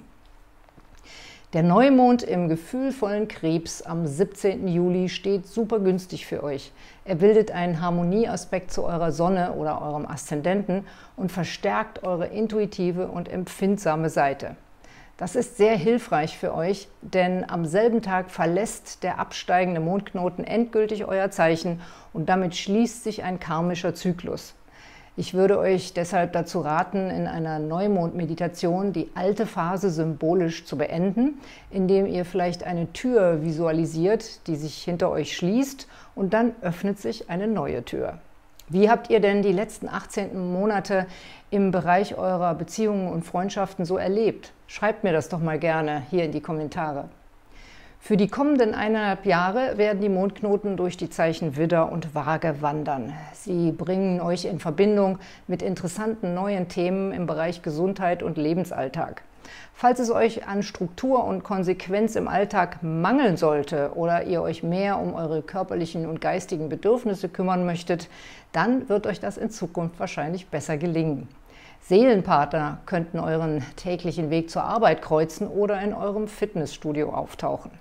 Der Neumond im gefühlvollen Krebs am 17. Juli steht super günstig für euch. Er bildet einen Harmonieaspekt zu eurer Sonne oder eurem Aszendenten und verstärkt eure intuitive und empfindsame Seite. Das ist sehr hilfreich für euch, denn am selben Tag verlässt der absteigende Mondknoten endgültig euer Zeichen und damit schließt sich ein karmischer Zyklus. Ich würde euch deshalb dazu raten, in einer Neumond-Meditation die alte Phase symbolisch zu beenden, indem ihr vielleicht eine Tür visualisiert, die sich hinter euch schließt, und dann öffnet sich eine neue Tür. Wie habt ihr denn die letzten 18 Monate im Bereich eurer Beziehungen und Freundschaften so erlebt? Schreibt mir das doch mal gerne hier in die Kommentare. Für die kommenden 1,5 Jahre werden die Mondknoten durch die Zeichen Widder und Waage wandern. Sie bringen euch in Verbindung mit interessanten neuen Themen im Bereich Gesundheit und Lebensalltag. Falls es euch an Struktur und Konsequenz im Alltag mangeln sollte oder ihr euch mehr um eure körperlichen und geistigen Bedürfnisse kümmern möchtet, dann wird euch das in Zukunft wahrscheinlich besser gelingen. Seelenpartner könnten euren täglichen Weg zur Arbeit kreuzen oder in eurem Fitnessstudio auftauchen.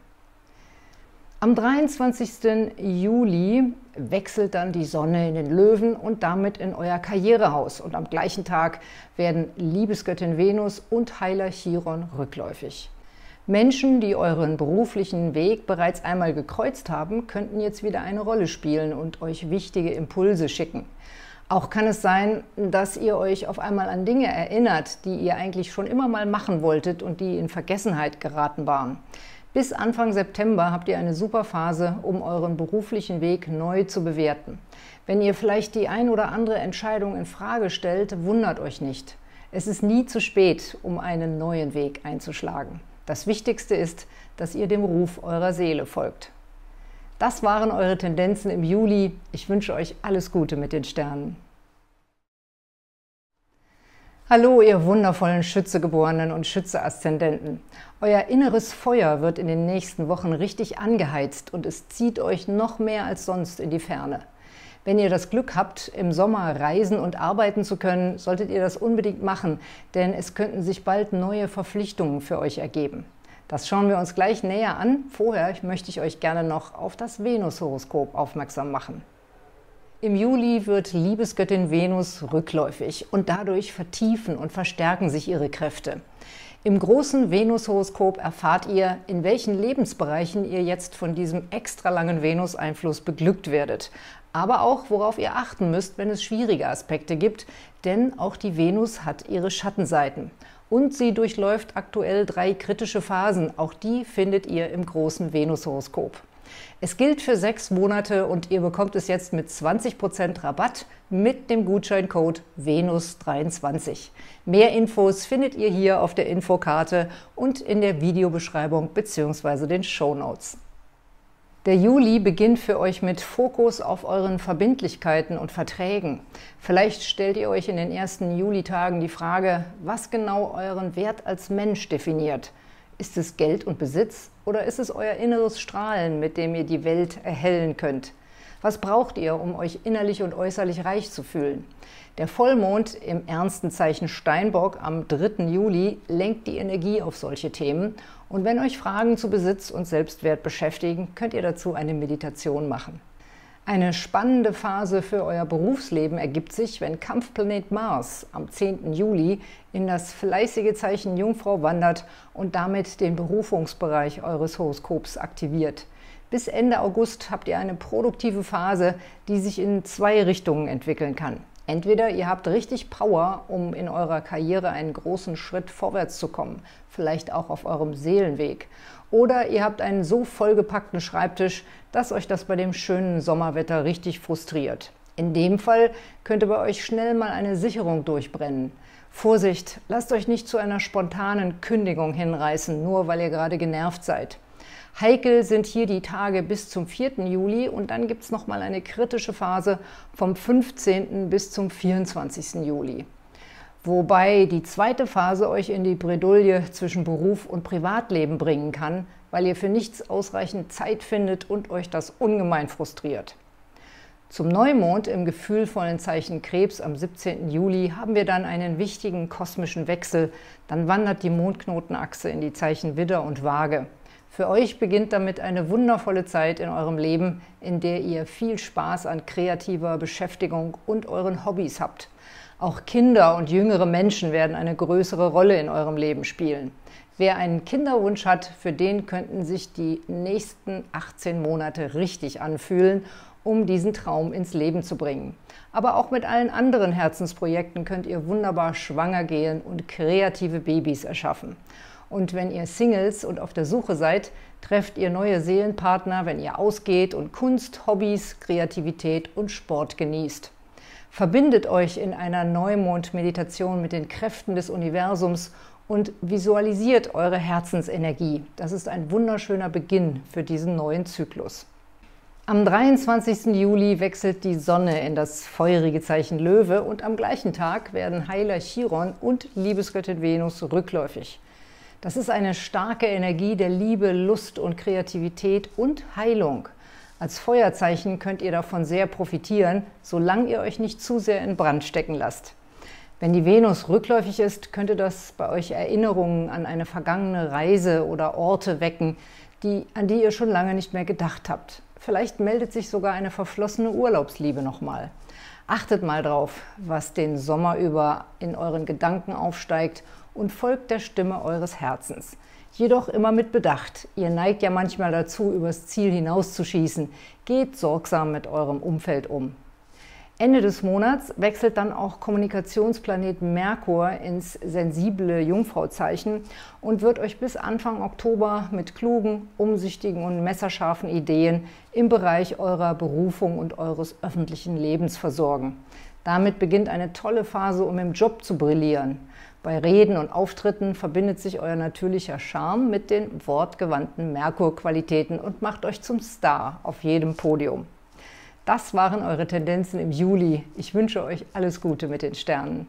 Am 23. Juli wechselt dann die Sonne in den Löwen und damit in euer Karrierehaus. Und am gleichen Tag werden Liebesgöttin Venus und Heiler Chiron rückläufig. Menschen, die euren beruflichen Weg bereits einmal gekreuzt haben, könnten jetzt wieder eine Rolle spielen und euch wichtige Impulse schicken. Auch kann es sein, dass ihr euch auf einmal an Dinge erinnert, die ihr eigentlich schon immer mal machen wolltet und die in Vergessenheit geraten waren. Bis Anfang September habt ihr eine super Phase, um euren beruflichen Weg neu zu bewerten. Wenn ihr vielleicht die ein oder andere Entscheidung in Frage stellt, wundert euch nicht. Es ist nie zu spät, um einen neuen Weg einzuschlagen. Das Wichtigste ist, dass ihr dem Ruf eurer Seele folgt. Das waren eure Tendenzen im Juli. Ich wünsche euch alles Gute mit den Sternen. Hallo, ihr wundervollen Schütze-Geborenen und Schütze-Aszendenten. Euer inneres Feuer wird in den nächsten Wochen richtig angeheizt und es zieht euch noch mehr als sonst in die Ferne. Wenn ihr das Glück habt, im Sommer reisen und arbeiten zu können, solltet ihr das unbedingt machen, denn es könnten sich bald neue Verpflichtungen für euch ergeben. Das schauen wir uns gleich näher an. Vorher möchte ich euch gerne noch auf das Venus-Horoskop aufmerksam machen. Im Juli wird Liebesgöttin Venus rückläufig und dadurch vertiefen und verstärken sich ihre Kräfte. Im großen Venus-Horoskop erfahrt ihr, in welchen Lebensbereichen ihr jetzt von diesem extra langen Venus-Einfluss beglückt werdet. Aber auch, worauf ihr achten müsst, wenn es schwierige Aspekte gibt, denn auch die Venus hat ihre Schattenseiten. Und sie durchläuft aktuell 3 kritische Phasen, auch die findet ihr im großen Venus-Horoskop. Es gilt für 6 Monate und ihr bekommt es jetzt mit 20% Rabatt mit dem Gutscheincode VENUS23. Mehr Infos findet ihr hier auf der Infokarte und in der Videobeschreibung bzw. den Shownotes. Der Juli beginnt für euch mit Fokus auf euren Verbindlichkeiten und Verträgen. Vielleicht stellt ihr euch in den ersten Julitagen die Frage, was genau euren Wert als Mensch definiert. Ist es Geld und Besitz oder ist es euer inneres Strahlen, mit dem ihr die Welt erhellen könnt? Was braucht ihr, um euch innerlich und äußerlich reich zu fühlen? Der Vollmond im ernsten Zeichen Steinbock am 3. Juli lenkt die Energie auf solche Themen. Und wenn euch Fragen zu Besitz und Selbstwert beschäftigen, könnt ihr dazu eine Meditation machen. Eine spannende Phase für euer Berufsleben ergibt sich, wenn Kampfplanet Mars am 10. Juli in das fleißige Zeichen Jungfrau wandert und damit den Berufungsbereich eures Horoskops aktiviert. Bis Ende August habt ihr eine produktive Phase, die sich in 2 Richtungen entwickeln kann. Entweder ihr habt richtig Power, um in eurer Karriere einen großen Schritt vorwärts zu kommen, vielleicht auch auf eurem Seelenweg. Oder ihr habt einen so vollgepackten Schreibtisch, dass euch das bei dem schönen Sommerwetter richtig frustriert. In dem Fall könnte bei euch schnell mal eine Sicherung durchbrennen. Vorsicht, lasst euch nicht zu einer spontanen Kündigung hinreißen, nur weil ihr gerade genervt seid. Heikel sind hier die Tage bis zum 4. Juli und dann gibt es nochmal eine kritische Phase vom 15. bis zum 24. Juli. Wobei die zweite Phase euch in die Bredouille zwischen Beruf und Privatleben bringen kann, weil ihr für nichts ausreichend Zeit findet und euch das ungemein frustriert. Zum Neumond im gefühlvollen Zeichen Krebs am 17. Juli haben wir dann einen wichtigen kosmischen Wechsel. Dann wandert die Mondknotenachse in die Zeichen Widder und Waage. Für euch beginnt damit eine wundervolle Zeit in eurem Leben, in der ihr viel Spaß an kreativer Beschäftigung und euren Hobbys habt. Auch Kinder und jüngere Menschen werden eine größere Rolle in eurem Leben spielen. Wer einen Kinderwunsch hat, für den könnten sich die nächsten 18 Monate richtig anfühlen, um diesen Traum ins Leben zu bringen. Aber auch mit allen anderen Herzensprojekten könnt ihr wunderbar schwanger gehen und kreative Babys erschaffen. Und wenn ihr Singles und auf der Suche seid, trefft ihr neue Seelenpartner, wenn ihr ausgeht und Kunst, Hobbys, Kreativität und Sport genießt. Verbindet euch in einer Neumond-Meditation mit den Kräften des Universums und visualisiert eure Herzensenergie. Das ist ein wunderschöner Beginn für diesen neuen Zyklus. Am 23. Juli wechselt die Sonne in das feurige Zeichen Löwe und am gleichen Tag werden Heiler Chiron und Liebesgöttin Venus rückläufig. Das ist eine starke Energie der Liebe, Lust und Kreativität und Heilung. Als Feuerzeichen könnt ihr davon sehr profitieren, solange ihr euch nicht zu sehr in Brand stecken lasst. Wenn die Venus rückläufig ist, könnte das bei euch Erinnerungen an eine vergangene Reise oder Orte wecken, an die ihr schon lange nicht mehr gedacht habt. Vielleicht meldet sich sogar eine verflossene Urlaubsliebe nochmal. Achtet mal drauf, was den Sommer über in euren Gedanken aufsteigt und folgt der Stimme eures Herzens. Jedoch immer mit Bedacht. Ihr neigt ja manchmal dazu, übers Ziel hinauszuschießen. Geht sorgsam mit eurem Umfeld um. Ende des Monats wechselt dann auch Kommunikationsplanet Merkur ins sensible Jungfrauzeichen und wird euch bis Anfang Oktober mit klugen, umsichtigen und messerscharfen Ideen im Bereich eurer Berufung und eures öffentlichen Lebens versorgen. Damit beginnt eine tolle Phase, um im Job zu brillieren. Bei Reden und Auftritten verbindet sich euer natürlicher Charme mit den wortgewandten Merkur-Qualitäten und macht euch zum Star auf jedem Podium. Das waren eure Tendenzen im Juli. Ich wünsche euch alles Gute mit den Sternen.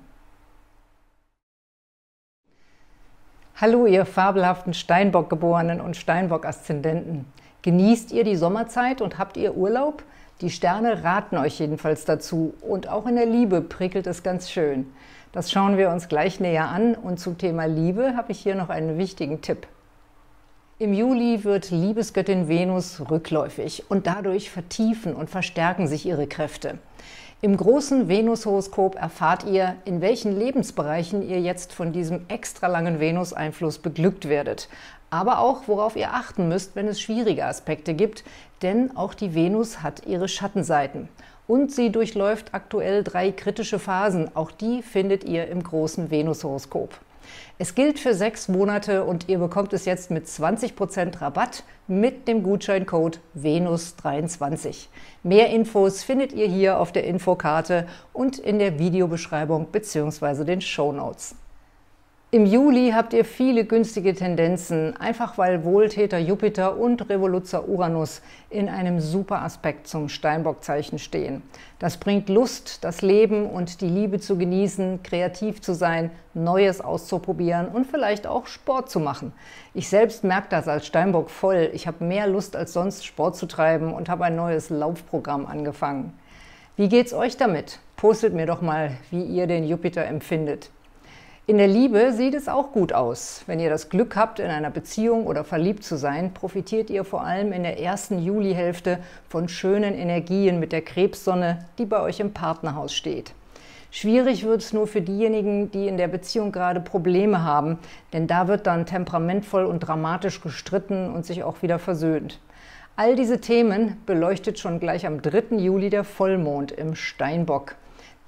Hallo, ihr fabelhaften Steinbock-Geborenen und Steinbock-Aszendenten. Genießt ihr die Sommerzeit und habt ihr Urlaub? Die Sterne raten euch jedenfalls dazu. Und auch in der Liebe prickelt es ganz schön. Das schauen wir uns gleich näher an. Und zum Thema Liebe habe ich hier noch einen wichtigen Tipp. Im Juli wird Liebesgöttin Venus rückläufig und dadurch vertiefen und verstärken sich ihre Kräfte. Im großen Venus-Horoskop erfahrt ihr, in welchen Lebensbereichen ihr jetzt von diesem extra langen Venus-Einfluss beglückt werdet. Aber auch, worauf ihr achten müsst, wenn es schwierige Aspekte gibt, denn auch die Venus hat ihre Schattenseiten. Und sie durchläuft aktuell 3 kritische Phasen, auch die findet ihr im großen Venus-Horoskop. Es gilt für 6 Monate und ihr bekommt es jetzt mit 20% Rabatt mit dem Gutscheincode VENUS23. Mehr Infos findet ihr hier auf der Infokarte und in der Videobeschreibung bzw. den Shownotes. Im Juli habt ihr viele günstige Tendenzen, einfach weil Wohltäter Jupiter und Revoluzer Uranus in einem super Aspekt zum Steinbockzeichen stehen. Das bringt Lust, das Leben und die Liebe zu genießen, kreativ zu sein, Neues auszuprobieren und vielleicht auch Sport zu machen. Ich selbst merke das als Steinbock voll. Ich habe mehr Lust als sonst, Sport zu treiben und habe ein neues Laufprogramm angefangen. Wie geht's euch damit? Postet mir doch mal, wie ihr den Jupiter empfindet. In der Liebe sieht es auch gut aus. Wenn ihr das Glück habt, in einer Beziehung oder verliebt zu sein, profitiert ihr vor allem in der ersten Julihälfte von schönen Energien mit der Krebssonne, die bei euch im Partnerhaus steht. Schwierig wird es nur für diejenigen, die in der Beziehung gerade Probleme haben, denn da wird dann temperamentvoll und dramatisch gestritten und sich auch wieder versöhnt. All diese Themen beleuchtet schon gleich am 3. Juli der Vollmond im Steinbock.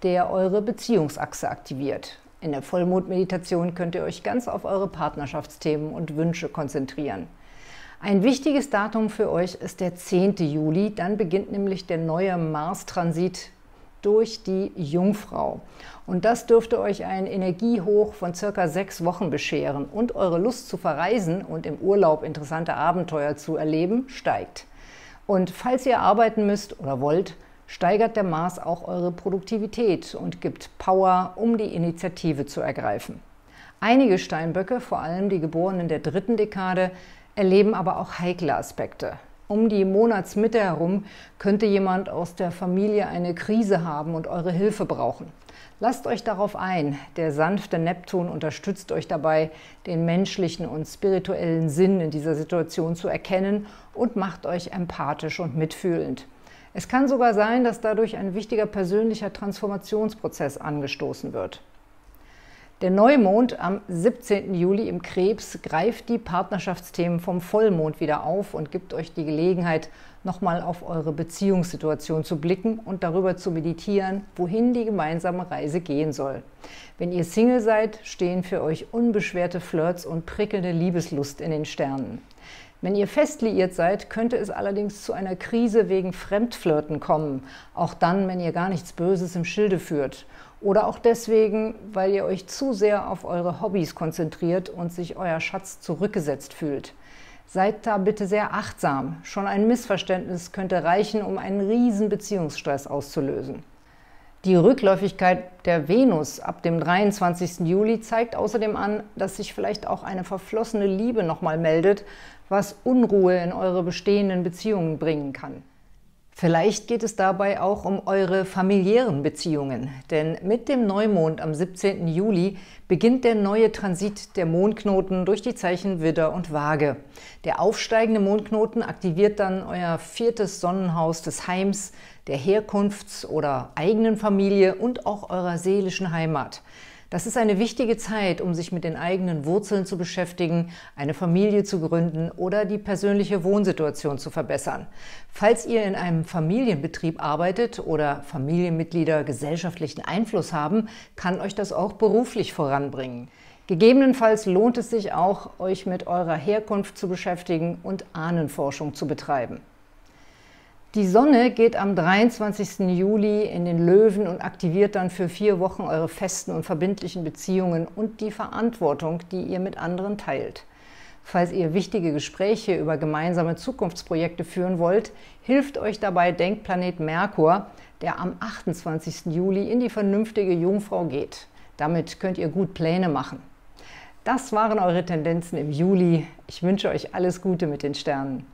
der eure Beziehungsachse aktiviert. In der Vollmondmeditation könnt ihr euch ganz auf eure Partnerschaftsthemen und Wünsche konzentrieren. Ein wichtiges Datum für euch ist der 10. Juli, dann beginnt nämlich der neue Mars-Transit durch die Jungfrau. Und das dürfte euch ein Energiehoch von ca. 6 Wochen bescheren und eure Lust zu verreisen und im Urlaub interessante Abenteuer zu erleben steigt. Und falls ihr arbeiten müsst oder wollt, steigert der Mars auch eure Produktivität und gibt Power, um die Initiative zu ergreifen. Einige Steinböcke, vor allem die Geborenen der 3. Dekade, erleben aber auch heikle Aspekte. Um die Monatsmitte herum könnte jemand aus der Familie eine Krise haben und eure Hilfe brauchen. Lasst euch darauf ein, der sanfte Neptun unterstützt euch dabei, den menschlichen und spirituellen Sinn in dieser Situation zu erkennen und macht euch empathisch und mitfühlend. Es kann sogar sein, dass dadurch ein wichtiger persönlicher Transformationsprozess angestoßen wird. Der Neumond am 17. Juli im Krebs greift die Partnerschaftsthemen vom Vollmond wieder auf und gibt euch die Gelegenheit, nochmal auf eure Beziehungssituation zu blicken und darüber zu meditieren, wohin die gemeinsame Reise gehen soll. Wenn ihr Single seid, stehen für euch unbeschwerte Flirts und prickelnde Liebeslust in den Sternen. Wenn ihr fest liiert seid, könnte es allerdings zu einer Krise wegen Fremdflirten kommen, auch dann, wenn ihr gar nichts Böses im Schilde führt. Oder auch deswegen, weil ihr euch zu sehr auf eure Hobbys konzentriert und sich euer Schatz zurückgesetzt fühlt. Seid da bitte sehr achtsam. Schon ein Missverständnis könnte reichen, um einen riesen Beziehungsstress auszulösen. Die Rückläufigkeit der Venus ab dem 23. Juli zeigt außerdem an, dass sich vielleicht auch eine verflossene Liebe nochmal meldet, was Unruhe in eure bestehenden Beziehungen bringen kann. Vielleicht geht es dabei auch um eure familiären Beziehungen, denn mit dem Neumond am 17. Juli beginnt der neue Transit der Mondknoten durch die Zeichen Widder und Waage. Der aufsteigende Mondknoten aktiviert dann euer 4. Sonnenhaus des Heims, der Herkunfts- oder eigenen Familie und auch eurer seelischen Heimat. Das ist eine wichtige Zeit, um sich mit den eigenen Wurzeln zu beschäftigen, eine Familie zu gründen oder die persönliche Wohnsituation zu verbessern. Falls ihr in einem Familienbetrieb arbeitet oder Familienmitglieder gesellschaftlichen Einfluss haben, kann euch das auch beruflich voranbringen. Gegebenenfalls lohnt es sich auch, euch mit eurer Herkunft zu beschäftigen und Ahnenforschung zu betreiben. Die Sonne geht am 23. Juli in den Löwen und aktiviert dann für 4 Wochen eure festen und verbindlichen Beziehungen und die Verantwortung, die ihr mit anderen teilt. Falls ihr wichtige Gespräche über gemeinsame Zukunftsprojekte führen wollt, hilft euch dabei Denkplanet Merkur, der am 28. Juli in die vernünftige Jungfrau geht. Damit könnt ihr gut Pläne machen. Das waren eure Tendenzen im Juli. Ich wünsche euch alles Gute mit den Sternen.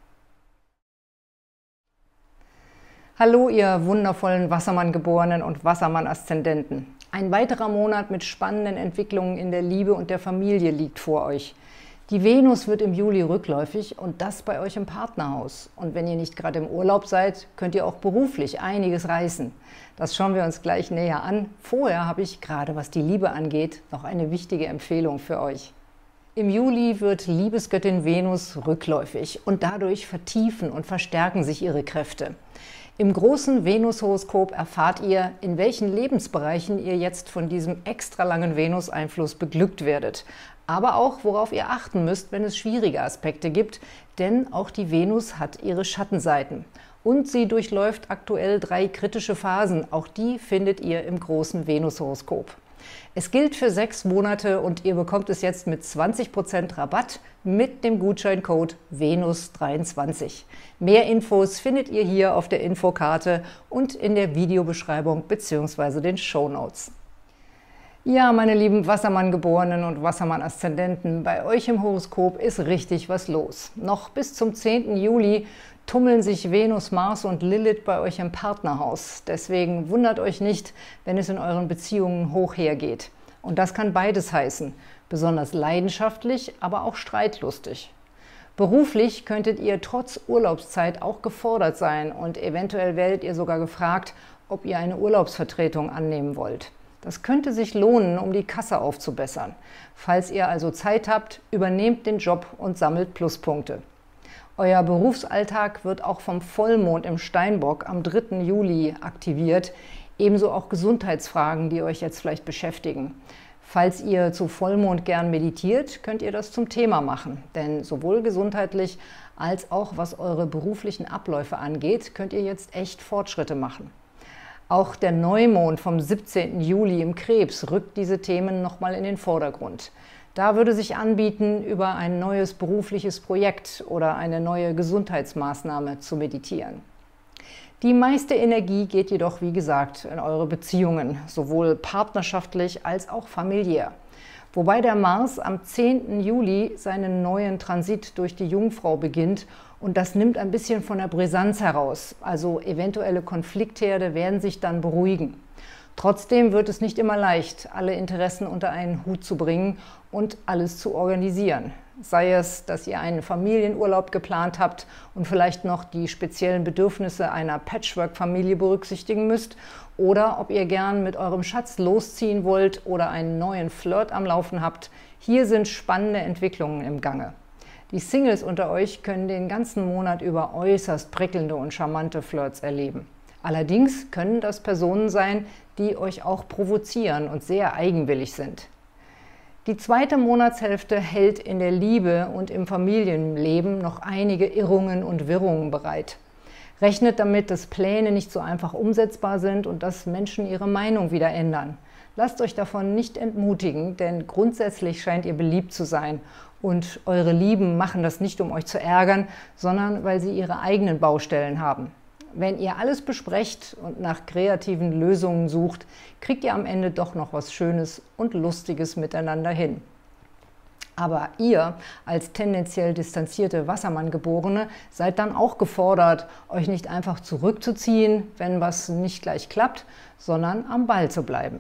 Hallo, ihr wundervollen Wassermann-Geborenen und Wassermann-Aszendenten. Ein weiterer Monat mit spannenden Entwicklungen in der Liebe und der Familie liegt vor euch. Die Venus wird im Juli rückläufig und das bei euch im Partnerhaus. Und wenn ihr nicht gerade im Urlaub seid, könnt ihr auch beruflich einiges reißen. Das schauen wir uns gleich näher an. Vorher habe ich, gerade was die Liebe angeht, noch eine wichtige Empfehlung für euch. Im Juli wird Liebesgöttin Venus rückläufig und dadurch vertiefen und verstärken sich ihre Kräfte. Im großen Venus-Horoskop erfahrt ihr, in welchen Lebensbereichen ihr jetzt von diesem extra langen Venus-Einfluss beglückt werdet. Aber auch, worauf ihr achten müsst, wenn es schwierige Aspekte gibt, denn auch die Venus hat ihre Schattenseiten. Und sie durchläuft aktuell 3 kritische Phasen, auch die findet ihr im großen Venus-Horoskop. Es gilt für 6 Monate und ihr bekommt es jetzt mit 20% Rabatt mit dem Gutscheincode VENUS23. Mehr Infos findet ihr hier auf der Infokarte und in der Videobeschreibung bzw. den Shownotes. Ja, meine lieben Wassermann-Geborenen und Wassermann-Aszendenten, bei euch im Horoskop ist richtig was los. Noch bis zum 10. Juli tummeln sich Venus, Mars und Lilith bei euch im Partnerhaus. Deswegen wundert euch nicht, wenn es in euren Beziehungen hoch hergeht. Und das kann beides heißen, besonders leidenschaftlich, aber auch streitlustig. Beruflich könntet ihr trotz Urlaubszeit auch gefordert sein und eventuell werdet ihr sogar gefragt, ob ihr eine Urlaubsvertretung annehmen wollt. Das könnte sich lohnen, um die Kasse aufzubessern. Falls ihr also Zeit habt, übernehmt den Job und sammelt Pluspunkte. Euer Berufsalltag wird auch vom Vollmond im Steinbock am 3. Juli aktiviert. Ebenso auch Gesundheitsfragen, die euch jetzt vielleicht beschäftigen. Falls ihr zu Vollmond gern meditiert, könnt ihr das zum Thema machen. Denn sowohl gesundheitlich als auch was eure beruflichen Abläufe angeht, könnt ihr jetzt echt Fortschritte machen. Auch der Neumond vom 17. Juli im Krebs rückt diese Themen nochmal in den Vordergrund. Da würde sich anbieten, über ein neues berufliches Projekt oder eine neue Gesundheitsmaßnahme zu meditieren. Die meiste Energie geht jedoch, wie gesagt, in eure Beziehungen, sowohl partnerschaftlich als auch familiär. Wobei der Mars am 10. Juli seinen neuen Transit durch die Jungfrau beginnt und das nimmt ein bisschen von der Brisanz heraus, also eventuelle Konfliktherde werden sich dann beruhigen. Trotzdem wird es nicht immer leicht, alle Interessen unter einen Hut zu bringen und alles zu organisieren. Sei es, dass ihr einen Familienurlaub geplant habt und vielleicht noch die speziellen Bedürfnisse einer Patchwork-Familie berücksichtigen müsst, oder ob ihr gern mit eurem Schatz losziehen wollt oder einen neuen Flirt am Laufen habt. Hier sind spannende Entwicklungen im Gange. Die Singles unter euch können den ganzen Monat über äußerst prickelnde und charmante Flirts erleben. Allerdings können das Personen sein, die euch auch provozieren und sehr eigenwillig sind. Die zweite Monatshälfte hält in der Liebe und im Familienleben noch einige Irrungen und Wirrungen bereit. Rechnet damit, dass Pläne nicht so einfach umsetzbar sind und dass Menschen ihre Meinung wieder ändern. Lasst euch davon nicht entmutigen, denn grundsätzlich scheint ihr beliebt zu sein. Und eure Lieben machen das nicht, um euch zu ärgern, sondern weil sie ihre eigenen Baustellen haben. Wenn ihr alles besprecht und nach kreativen Lösungen sucht, kriegt ihr am Ende doch noch was Schönes und Lustiges miteinander hin. Aber ihr als tendenziell distanzierte Wassermann-Geborene seid dann auch gefordert, euch nicht einfach zurückzuziehen, wenn was nicht gleich klappt, sondern am Ball zu bleiben.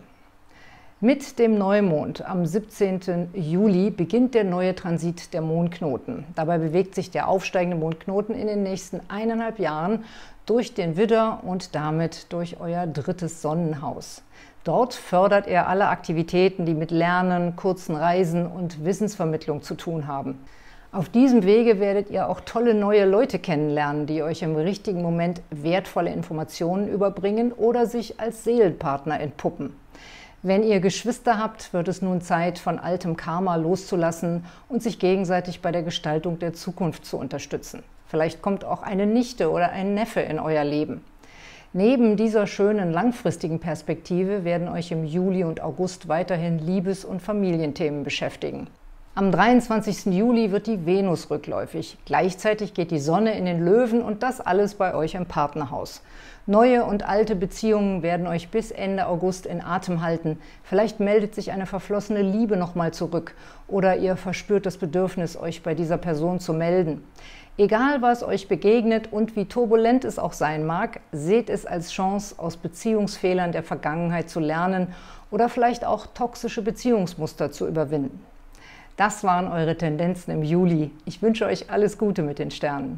Mit dem Neumond am 17. Juli beginnt der neue Transit der Mondknoten. Dabei bewegt sich der aufsteigende Mondknoten in den nächsten 1,5 Jahren durch den Widder und damit durch euer 3. Sonnenhaus. Dort fördert er alle Aktivitäten, die mit Lernen, kurzen Reisen und Wissensvermittlung zu tun haben. Auf diesem Wege werdet ihr auch tolle neue Leute kennenlernen, die euch im richtigen Moment wertvolle Informationen überbringen oder sich als Seelenpartner entpuppen. Wenn ihr Geschwister habt, wird es nun Zeit, von altem Karma loszulassen und sich gegenseitig bei der Gestaltung der Zukunft zu unterstützen. Vielleicht kommt auch eine Nichte oder ein Neffe in euer Leben. Neben dieser schönen langfristigen Perspektive werden euch im Juli und August weiterhin Liebes- und Familienthemen beschäftigen. Am 23. Juli wird die Venus rückläufig. Gleichzeitig geht die Sonne in den Löwen und das alles bei euch im Partnerhaus. Neue und alte Beziehungen werden euch bis Ende August in Atem halten. Vielleicht meldet sich eine verflossene Liebe nochmal zurück oder ihr verspürt das Bedürfnis, euch bei dieser Person zu melden. Egal, was euch begegnet und wie turbulent es auch sein mag, seht es als Chance, aus Beziehungsfehlern der Vergangenheit zu lernen oder vielleicht auch toxische Beziehungsmuster zu überwinden. Das waren eure Tendenzen im Juli. Ich wünsche euch alles Gute mit den Sternen.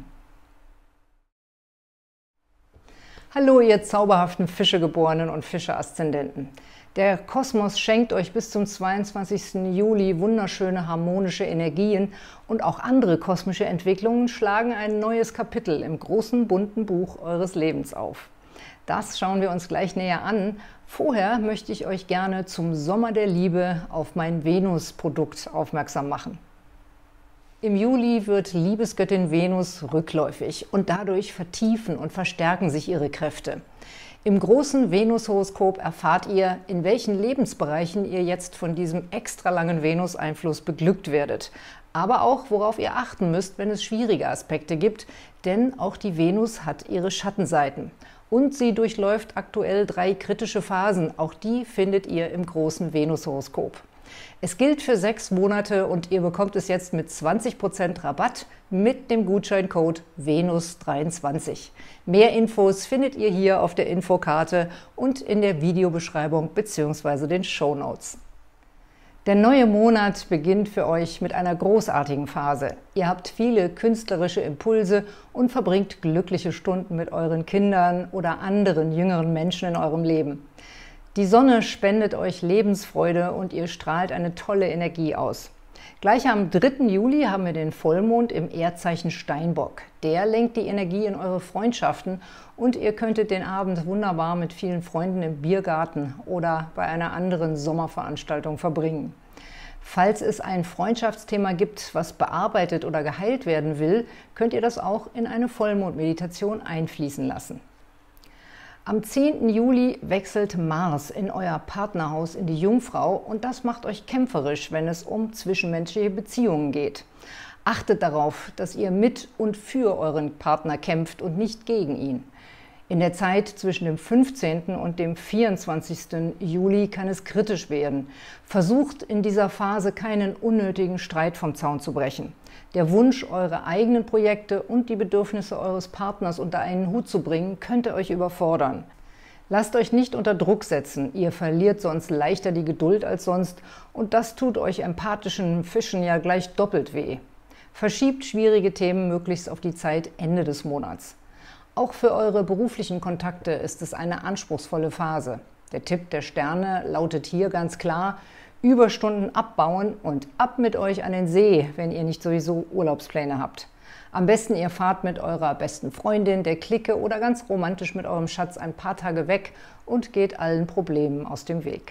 Hallo, ihr zauberhaften Fischegeborenen und Fische-Aszendenten. Der Kosmos schenkt euch bis zum 22. Juli wunderschöne harmonische Energien und auch andere kosmische Entwicklungen schlagen ein neues Kapitel im großen bunten Buch eures Lebens auf. Das schauen wir uns gleich näher an. Vorher möchte ich euch gerne zum Sommer der Liebe auf mein Venus-Produkt aufmerksam machen. Im Juli wird Liebesgöttin Venus rückläufig und dadurch vertiefen und verstärken sich ihre Kräfte. Im großen Venus-Horoskop erfahrt ihr, in welchen Lebensbereichen ihr jetzt von diesem extra langen Venus-Einfluss beglückt werdet. Aber auch, worauf ihr achten müsst, wenn es schwierige Aspekte gibt, denn auch die Venus hat ihre Schattenseiten. Und sie durchläuft aktuell 3 kritische Phasen, auch die findet ihr im großen Venus-Horoskop. Es gilt für 6 Monate und ihr bekommt es jetzt mit 20% Rabatt mit dem Gutscheincode VENUS23. Mehr Infos findet ihr hier auf der Infokarte und in der Videobeschreibung bzw. den Shownotes. Der neue Monat beginnt für euch mit einer großartigen Phase. Ihr habt viele künstlerische Impulse und verbringt glückliche Stunden mit euren Kindern oder anderen jüngeren Menschen in eurem Leben. Die Sonne spendet euch Lebensfreude und ihr strahlt eine tolle Energie aus. Gleich am 3. Juli haben wir den Vollmond im Erdzeichen Steinbock. Der lenkt die Energie in eure Freundschaften und ihr könntet den Abend wunderbar mit vielen Freunden im Biergarten oder bei einer anderen Sommerveranstaltung verbringen. Falls es ein Freundschaftsthema gibt, was bearbeitet oder geheilt werden will, könnt ihr das auch in eine Vollmondmeditation einfließen lassen. Am 10. Juli wechselt Mars in euer Partnerhaus in die Jungfrau und das macht euch kämpferisch, wenn es um zwischenmenschliche Beziehungen geht. Achtet darauf, dass ihr mit und für euren Partner kämpft und nicht gegen ihn. In der Zeit zwischen dem 15. und dem 24. Juli kann es kritisch werden. Versucht in dieser Phase keinen unnötigen Streit vom Zaun zu brechen. Der Wunsch, eure eigenen Projekte und die Bedürfnisse eures Partners unter einen Hut zu bringen, könnte euch überfordern. Lasst euch nicht unter Druck setzen, ihr verliert sonst leichter die Geduld als sonst und das tut euch empathischen Fischen ja gleich doppelt weh. Verschiebt schwierige Themen möglichst auf die Zeit Ende des Monats. Auch für eure beruflichen Kontakte ist es eine anspruchsvolle Phase. Der Tipp der Sterne lautet hier ganz klar: Überstunden abbauen und ab mit euch an den See, wenn ihr nicht sowieso Urlaubspläne habt. Am besten ihr fahrt mit eurer besten Freundin, der Clique oder ganz romantisch mit eurem Schatz ein paar Tage weg und geht allen Problemen aus dem Weg.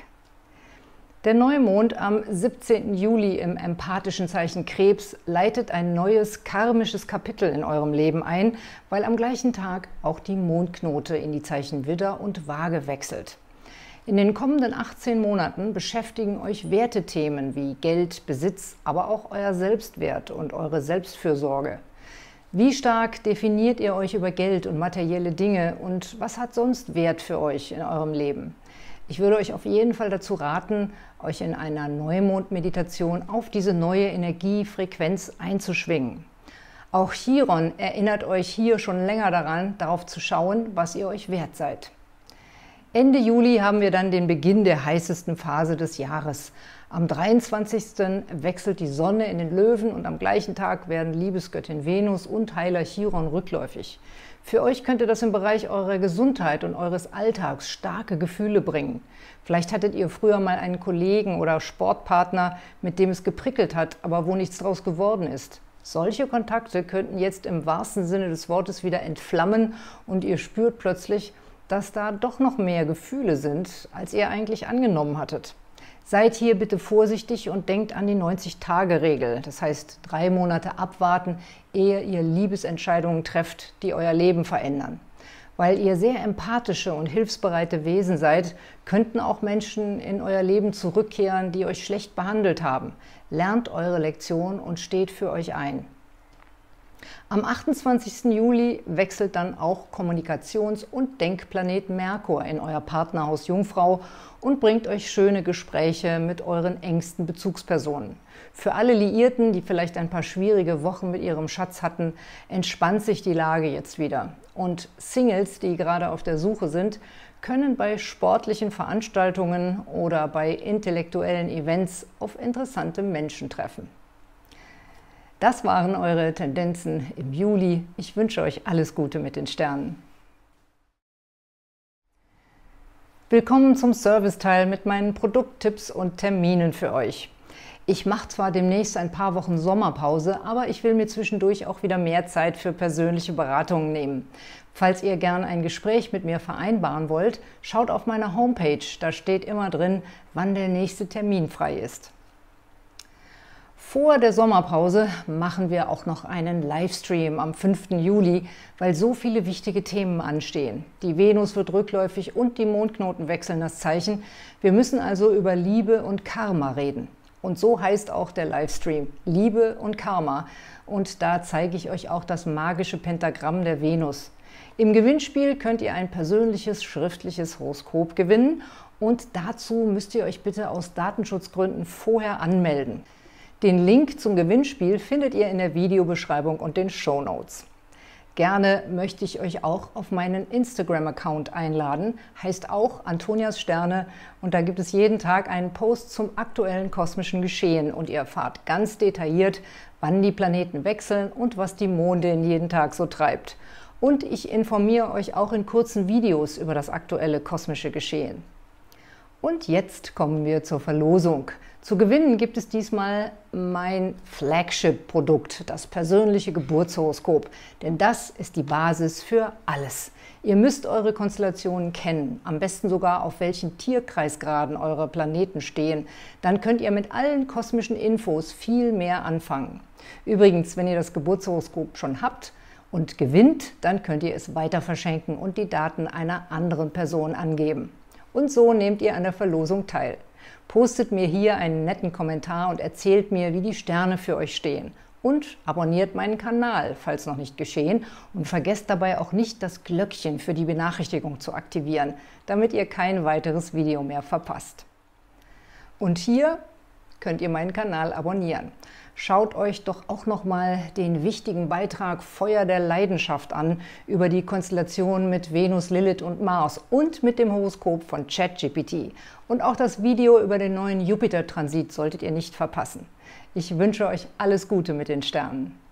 Der Neumond am 17. Juli im empathischen Zeichen Krebs leitet ein neues karmisches Kapitel in eurem Leben ein, weil am gleichen Tag auch die Mondknote in die Zeichen Widder und Waage wechselt. In den kommenden 18 Monaten beschäftigen euch Wertethemen wie Geld, Besitz, aber auch euer Selbstwert und eure Selbstfürsorge. Wie stark definiert ihr euch über Geld und materielle Dinge und was hat sonst Wert für euch in eurem Leben? Ich würde euch auf jeden Fall dazu raten, euch in einer Neumond-Meditation auf diese neue Energiefrequenz einzuschwingen. Auch Chiron erinnert euch hier schon länger daran, darauf zu schauen, was ihr euch wert seid. Ende Juli haben wir dann den Beginn der heißesten Phase des Jahres. Am 23. wechselt die Sonne in den Löwen und am gleichen Tag werden Liebesgöttin Venus und Heiler Chiron rückläufig. Für euch könnte das im Bereich eurer Gesundheit und eures Alltags starke Gefühle bringen. Vielleicht hattet ihr früher mal einen Kollegen oder Sportpartner, mit dem es geprickelt hat, aber wo nichts draus geworden ist. Solche Kontakte könnten jetzt im wahrsten Sinne des Wortes wieder entflammen und ihr spürt plötzlich, dass da doch noch mehr Gefühle sind, als ihr eigentlich angenommen hattet. Seid hier bitte vorsichtig und denkt an die 90-Tage-Regel. Das heißt, 3 Monate abwarten, ehe ihr Liebesentscheidungen trefft, die euer Leben verändern. Weil ihr sehr empathische und hilfsbereite Wesen seid, könnten auch Menschen in euer Leben zurückkehren, die euch schlecht behandelt haben. Lernt eure Lektion und steht für euch ein. Am 28. Juli wechselt dann auch Kommunikations- und Denkplanet Merkur in euer Partnerhaus Jungfrau und bringt euch schöne Gespräche mit euren engsten Bezugspersonen. Für alle Liierten, die vielleicht ein paar schwierige Wochen mit ihrem Schatz hatten, entspannt sich die Lage jetzt wieder. Und Singles, die gerade auf der Suche sind, können bei sportlichen Veranstaltungen oder bei intellektuellen Events auf interessante Menschen treffen. Das waren eure Tendenzen im Juli. Ich wünsche euch alles Gute mit den Sternen. Willkommen zum Serviceteil mit meinen Produkttipps und Terminen für euch. Ich mache zwar demnächst ein paar Wochen Sommerpause, aber ich will mir zwischendurch auch wieder mehr Zeit für persönliche Beratungen nehmen. Falls ihr gern ein Gespräch mit mir vereinbaren wollt, schaut auf meine Homepage. Da steht immer drin, wann der nächste Termin frei ist. Vor der Sommerpause machen wir auch noch einen Livestream am 5. Juli, weil so viele wichtige Themen anstehen. Die Venus wird rückläufig und die Mondknoten wechseln das Zeichen. Wir müssen also über Liebe und Karma reden. Und so heißt auch der Livestream, Liebe und Karma. Und da zeige ich euch auch das magische Pentagramm der Venus. Im Gewinnspiel könnt ihr ein persönliches schriftliches Horoskop gewinnen und dazu müsst ihr euch bitte aus Datenschutzgründen vorher anmelden. Den Link zum Gewinnspiel findet ihr in der Videobeschreibung und den Shownotes. Gerne möchte ich euch auch auf meinen Instagram-Account einladen, heißt auch Antonias Sterne und da gibt es jeden Tag einen Post zum aktuellen kosmischen Geschehen und ihr erfahrt ganz detailliert, wann die Planeten wechseln und was die Mondin jeden Tag so treibt. Und ich informiere euch auch in kurzen Videos über das aktuelle kosmische Geschehen. Und jetzt kommen wir zur Verlosung. Zu gewinnen gibt es diesmal mein Flagship-Produkt, das persönliche Geburtshoroskop. Denn das ist die Basis für alles. Ihr müsst eure Konstellationen kennen, am besten sogar auf welchen Tierkreisgraden eure Planeten stehen. Dann könnt ihr mit allen kosmischen Infos viel mehr anfangen. Übrigens, wenn ihr das Geburtshoroskop schon habt und gewinnt, dann könnt ihr es weiter verschenken und die Daten einer anderen Person angeben. Und so nehmt ihr an der Verlosung teil. Postet mir hier einen netten Kommentar und erzählt mir, wie die Sterne für euch stehen. Und abonniert meinen Kanal, falls noch nicht geschehen. Und vergesst dabei auch nicht, das Glöckchen für die Benachrichtigung zu aktivieren, damit ihr kein weiteres Video mehr verpasst. Und hier könnt ihr meinen Kanal abonnieren. Schaut euch doch auch nochmal den wichtigen Beitrag Feuer der Leidenschaft an über die Konstellation mit Venus, Lilith und Mars und mit dem Horoskop von ChatGPT. Und auch das Video über den neuen Jupiter-Transit solltet ihr nicht verpassen. Ich wünsche euch alles Gute mit den Sternen.